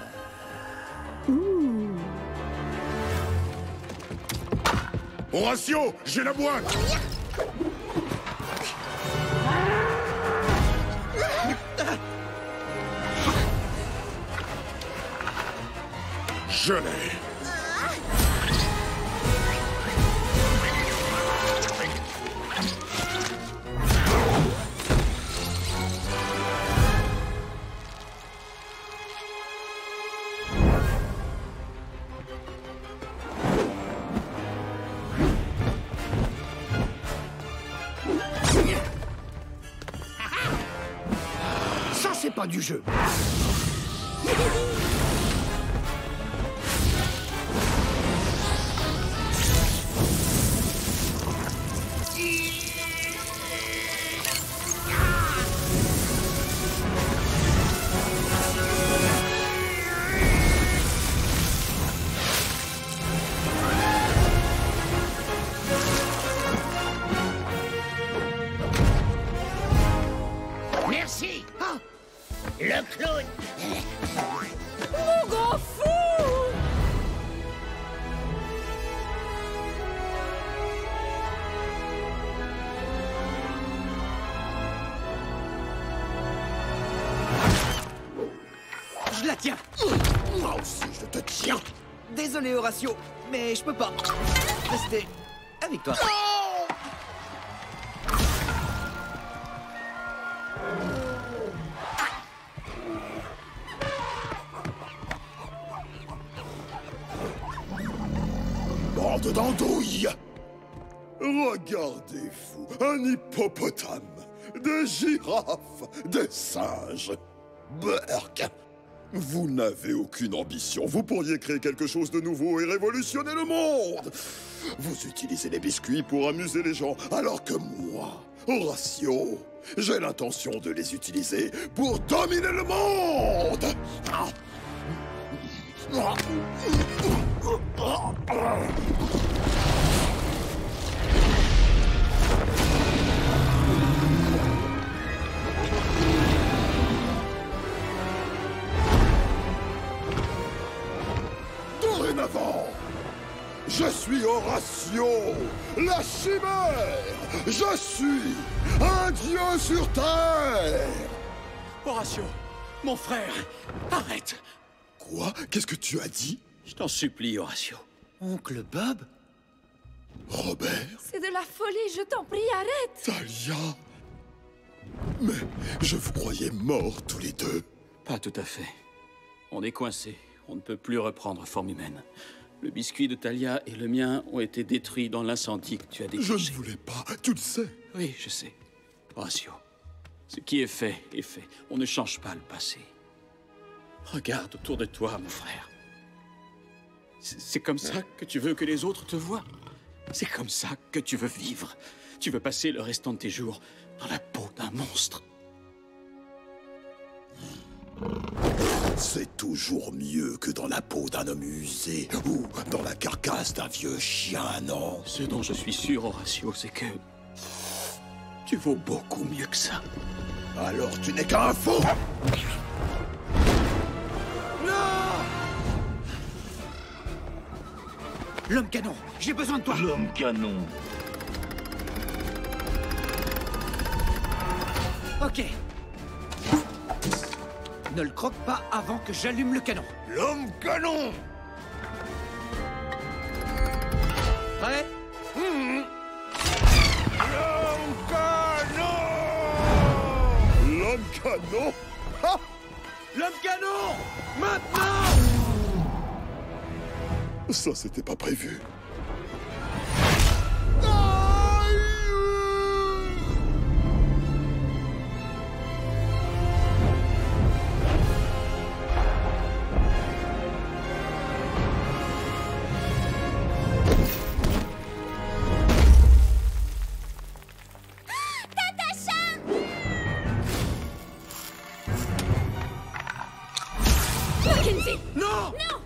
Horatio, j'ai la boîte! Je l'ai. fin du jeu. Merci. Le clown. Mon grand fou! Je la tiens. Moi aussi, je te tiens. Désolé, Horatio, mais je peux pas rester avec toi. Bande d'andouilles! Regardez-vous, un hippopotame, des girafes, des singes. Berk! Vous n'avez aucune ambition. Vous pourriez créer quelque chose de nouveau et révolutionner le monde. Vous utilisez les biscuits pour amuser les gens, alors que moi, Horatio, j'ai l'intention de les utiliser pour dominer le monde. Dorénavant, je suis Horatio, la chimère. Je suis un dieu sur Terre. Horatio, mon frère, arrête. Quoi? Qu'est-ce que tu as dit? Je t'en supplie, Horatio. Oncle Bob? Robert? C'est de la folie, je t'en prie, arrête! Talia? Mais je vous croyais morts tous les deux. Pas tout à fait. On est coincés. On ne peut plus reprendre forme humaine. Le biscuit de Talia et le mien ont été détruits dans l'incendie que tu as déclenché. Je ne voulais pas, tu le sais. Oui, je sais. Horatio, ce qui est fait est fait. On ne change pas le passé. Regarde autour de toi, mon frère. C'est comme ça que tu veux que les autres te voient. C'est comme ça que tu veux vivre. Tu veux passer le restant de tes jours dans la peau d'un monstre. C'est toujours mieux que dans la peau d'un homme usé ou dans la carcasse d'un vieux chien, non? Ce dont je suis sûr, Horatio, c'est que tu vaux beaucoup mieux que ça. Alors tu n'es qu'un fou! L'homme canon, j'ai besoin de toi. L'homme canon. Ok. Ne le croque pas avant que j'allume le canon. L'homme canon! Prêt? L'homme canon! L'homme canon? Ah! L'homme canon! Maintenant! Ça, c'était pas prévu. Mackenzie! Non! Non!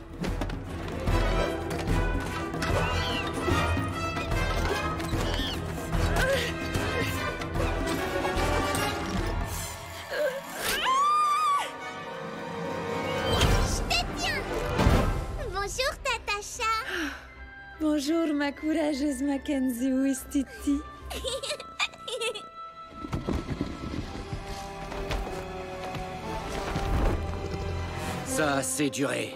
Bonjour, Tatacha. Bonjour, ma courageuse Mackenzie Ouistiti. Ça a assez duré.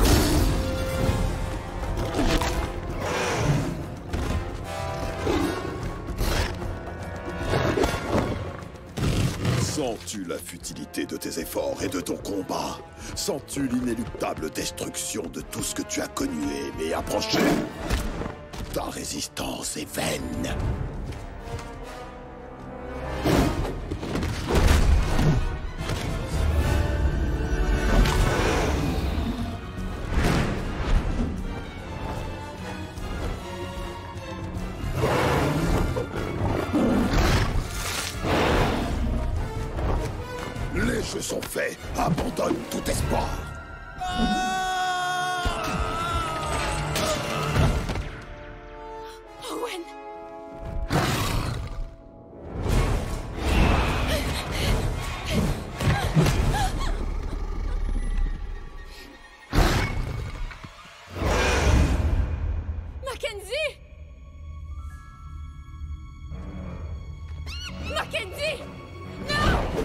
Sens-tu la futilité de tes efforts et de ton combat? Sens-tu l'inéluctable destruction de tout ce que tu as connu et aimé approcher? Ta résistance est vaine. tout espoir. Owen! Mackenzie! Mackenzie! Non!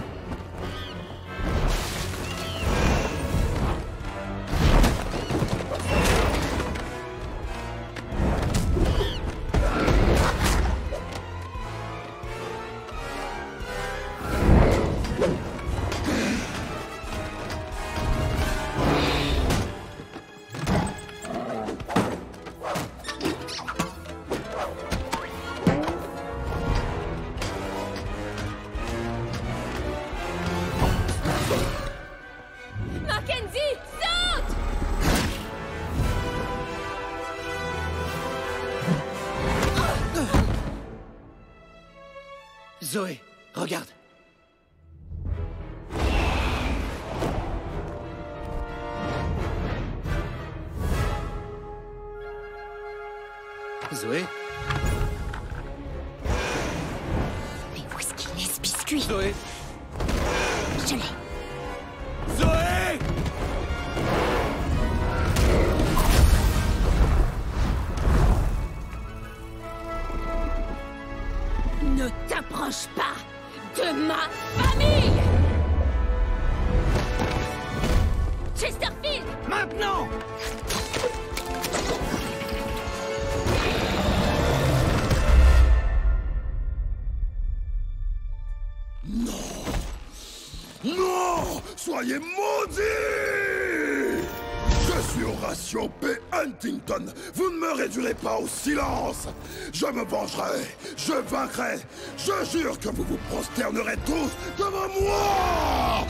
Mackenzie, saute! Zoé, regarde. Zoé? Mais où est-ce qu'il est, ce biscuit? Zoé? Je l'ai. Zoé! Ne t'approche pas de ma famille! Chesterfield! Maintenant! Non! Soyez maudits! Je suis Horatio P. Huntington. Vous ne me réduirez pas au silence. Je me vengerai. Je vaincrai. Je jure que vous vous prosternerez tous devant moi!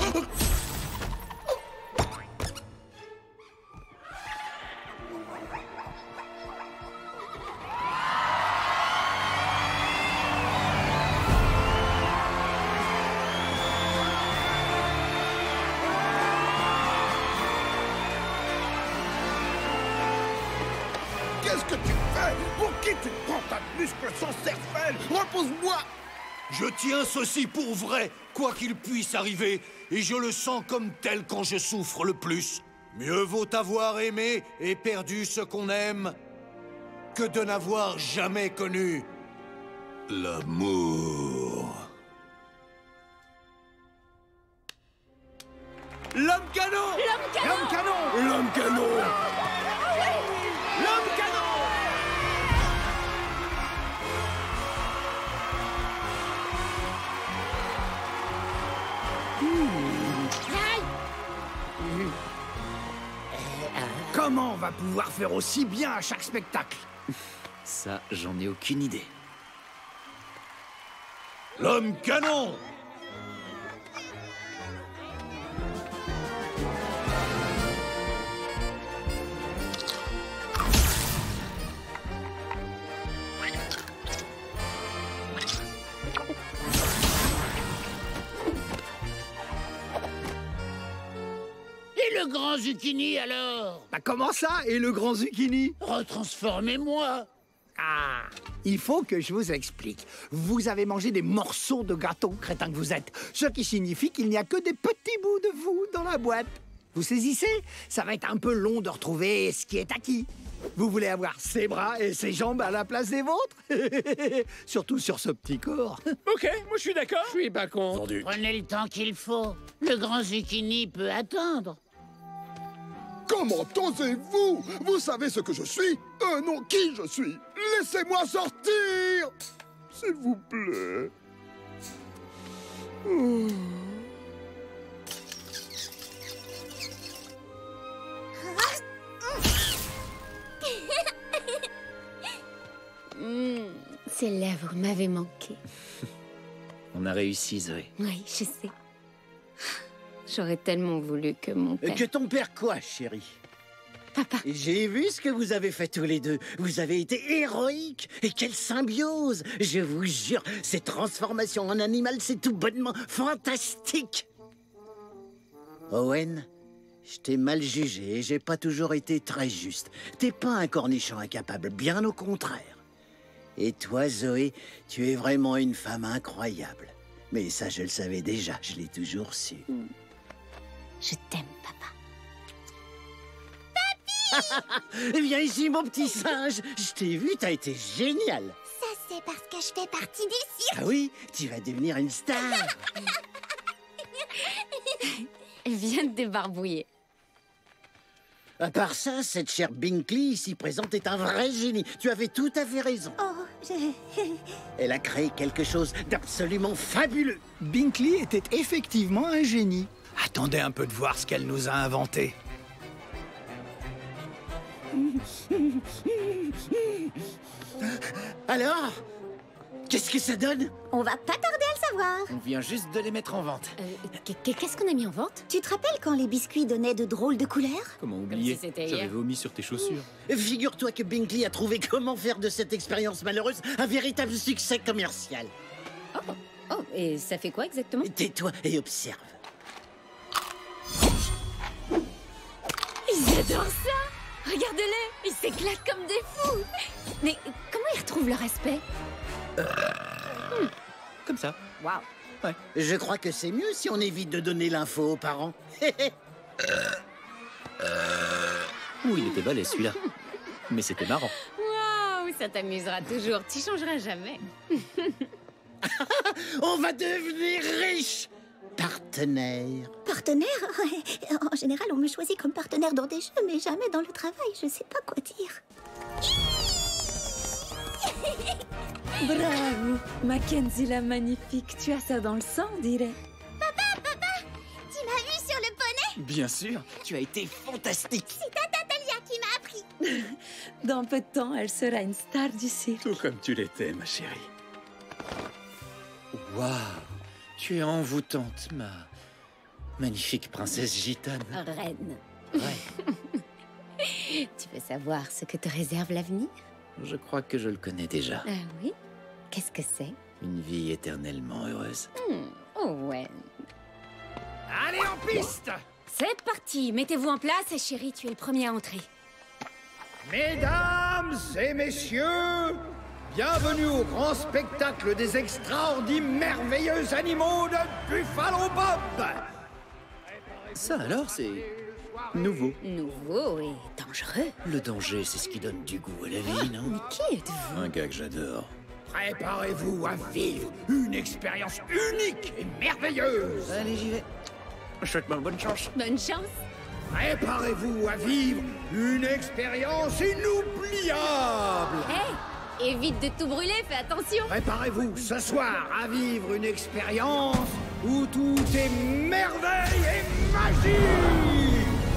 Qu'est-ce que tu fais? Pour qui tu prends ta muscle sans cervelle? Repose-moi! Je tiens ceci pour vrai, quoi qu'il puisse arriver, et je le sens comme tel quand je souffre le plus. Mieux vaut avoir aimé et perdu ce qu'on aime que de n'avoir jamais connu l'amour. L'homme canon! L'homme canon! L'homme canon! L'homme canon! L'homme canon! Comment on va pouvoir faire aussi bien à chaque spectacle? Ça, j'en ai aucune idée. L'homme canon! Et le grand zucchini alors? Bah comment ça? Et le grand zucchini? Retransformez-moi! Ah, il faut que je vous explique. Vous avez mangé des morceaux de gâteau, crétin que vous êtes. Ce qui signifie qu'il n'y a que des petits bouts de vous dans la boîte. Vous saisissez? Ça va être un peu long de retrouver ce qui est acquis. Vous voulez avoir ses bras et ses jambes à la place des vôtres? Surtout sur ce petit corps. Ok, moi je suis d'accord. Je suis pas con. Vendu. Prenez le temps qu'il faut. Le grand zucchini peut attendre. Comment osez-vous? Vous savez ce que je suis? Non, qui je suis? Laissez-moi sortir! S'il vous plaît. Oh. Ces lèvres m'avaient manqué. On a réussi, Zoé. Oui, je sais. J'aurais tellement voulu que mon père... Que ton père quoi, chérie? Papa. J'ai vu ce que vous avez fait tous les deux. Vous avez été héroïques. Et quelle symbiose! Je vous jure, cette transformation en animal, c'est tout bonnement fantastique. Owen, Je t'ai mal jugé et j'ai pas toujours été très juste. T'es pas un cornichon incapable, bien au contraire. Et toi, Zoé, tu es vraiment une femme incroyable. Mais ça, je le savais déjà, je l'ai toujours su. Je t'aime, papa. Viens ici, mon petit singe. Je t'ai vu, t'as été génial. Ça, c'est parce que je fais partie du cirque. Ah oui, tu vas devenir une star. Elle vient de débarbouiller. À part ça, cette chère Binkley ici présente est un vrai génie. Tu avais tout à fait raison. Elle a créé quelque chose d'absolument fabuleux. Binkley était effectivement un génie. Attendez un peu de voir ce qu'elle nous a inventé. Alors, qu'est-ce que ça donne? On va pas tarder à le savoir. On vient juste de les mettre en vente. Qu'est-ce qu'on a mis en vente? Tu te rappelles quand les biscuits donnaient de drôles de couleurs? Comment oublier? si c'était J'avais hier. vomi sur tes chaussures. Figure-toi que Binkley a trouvé comment faire de cette expérience malheureuse un véritable succès commercial. Oh, et ça fait quoi exactement? Tais-toi et observe. Ils adorent ça! Regardez-les! Ils s'éclatent comme des fous! Mais comment ils retrouvent leur respect? Comme ça. Waouh! Ouais. Je crois que c'est mieux si on évite de donner l'info aux parents. Ouh, il était balai celui-là. Mais c'était marrant. Waouh! Ça t'amusera toujours. Tu changeras jamais. On va devenir riches! Partenaire. Partenaire? Ouais. En général, on me choisit comme partenaire dans des jeux, mais jamais dans le travail. Je sais pas quoi dire. Bravo, Mackenzie la magnifique. Tu as ça dans le sang, on dirait. Papa, tu m'as vu sur le poney? Bien sûr, tu as été fantastique. C'est Tata Talia qui m'a appris. Dans peu de temps, elle sera une star du cirque. Tout comme tu l'étais, ma chérie. Waouh, tu es envoûtante, ma magnifique princesse gitane. Reine. Ouais, Tu veux savoir ce que te réserve l'avenir? je crois que je le connais déjà. Ah oui? Qu'est-ce que c'est? Une vie éternellement heureuse. Oh ouais. Allez, en piste! C'est parti. Mettez-vous en place et chérie, tu es le premier à entrer. Mesdames et messieurs, bienvenue au grand spectacle des extraordinaires merveilleux animaux de Buffalo Bob! Ça alors, c'est nouveau. Nouveau et dangereux. Le danger, c'est ce qui donne du goût à la vie, non? Mais qui êtes-vous? Un gars que j'adore. Préparez-vous à vivre une expérience unique et merveilleuse! Allez, j'y vais. Souhaite-moi bonne chance. Bonne chance. Préparez-vous à vivre une expérience inoubliable! Hé, évite de tout brûler, fais attention. Préparez-vous ce soir à vivre une expérience où tout est merveille et magie!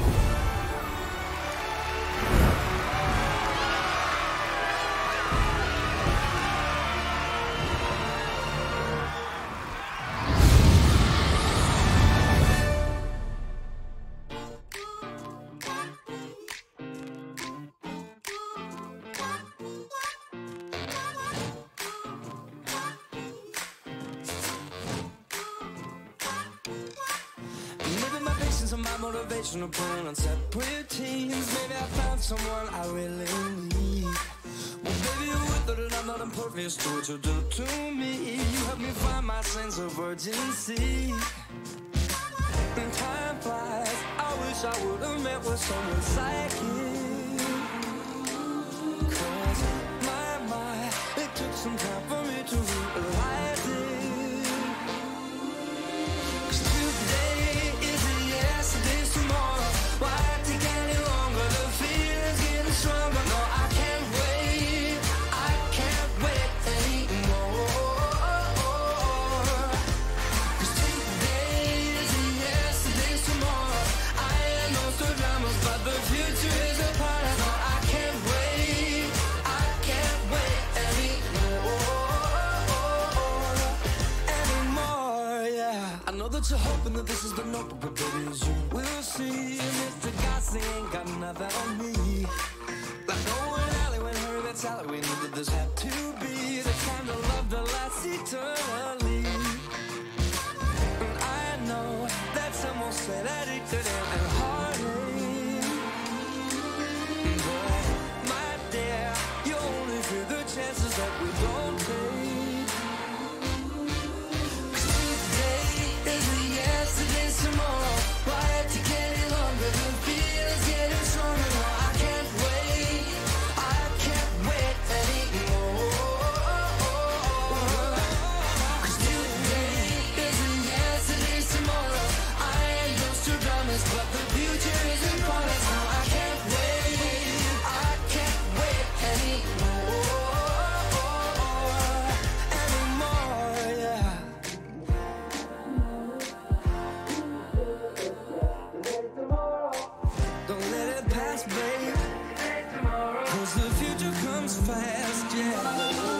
Maybe my patience and my motivation are playing on separate teams. Maybe I found someone I really need. Well, baby, you're with it and I'm not impervious to what you do to me. You help me find my sense of urgency. And time flies. I wish I would have met with someone psychic. 'Cause my, it took some time for me to realize it. 'Cause today is a yes, today's tomorrow. Why take any longer? The feeling's getting stronger. No, I can't wait anymore. 'Cause today is a yes, today's tomorrow. I am no so dramas, but the future is a part of. No, I can't wait anymore, yeah. I know that you're hoping that this is the notebook, but baby, as you will see, Mr. Gossy ain't got nothing on me. Like Owen Alley when Harry met Sally, we knew that this had to be the kind of love that lasts eternally. And I know that some will say that it could end heartache. past, babe. 'Cause the future comes fast, yeah.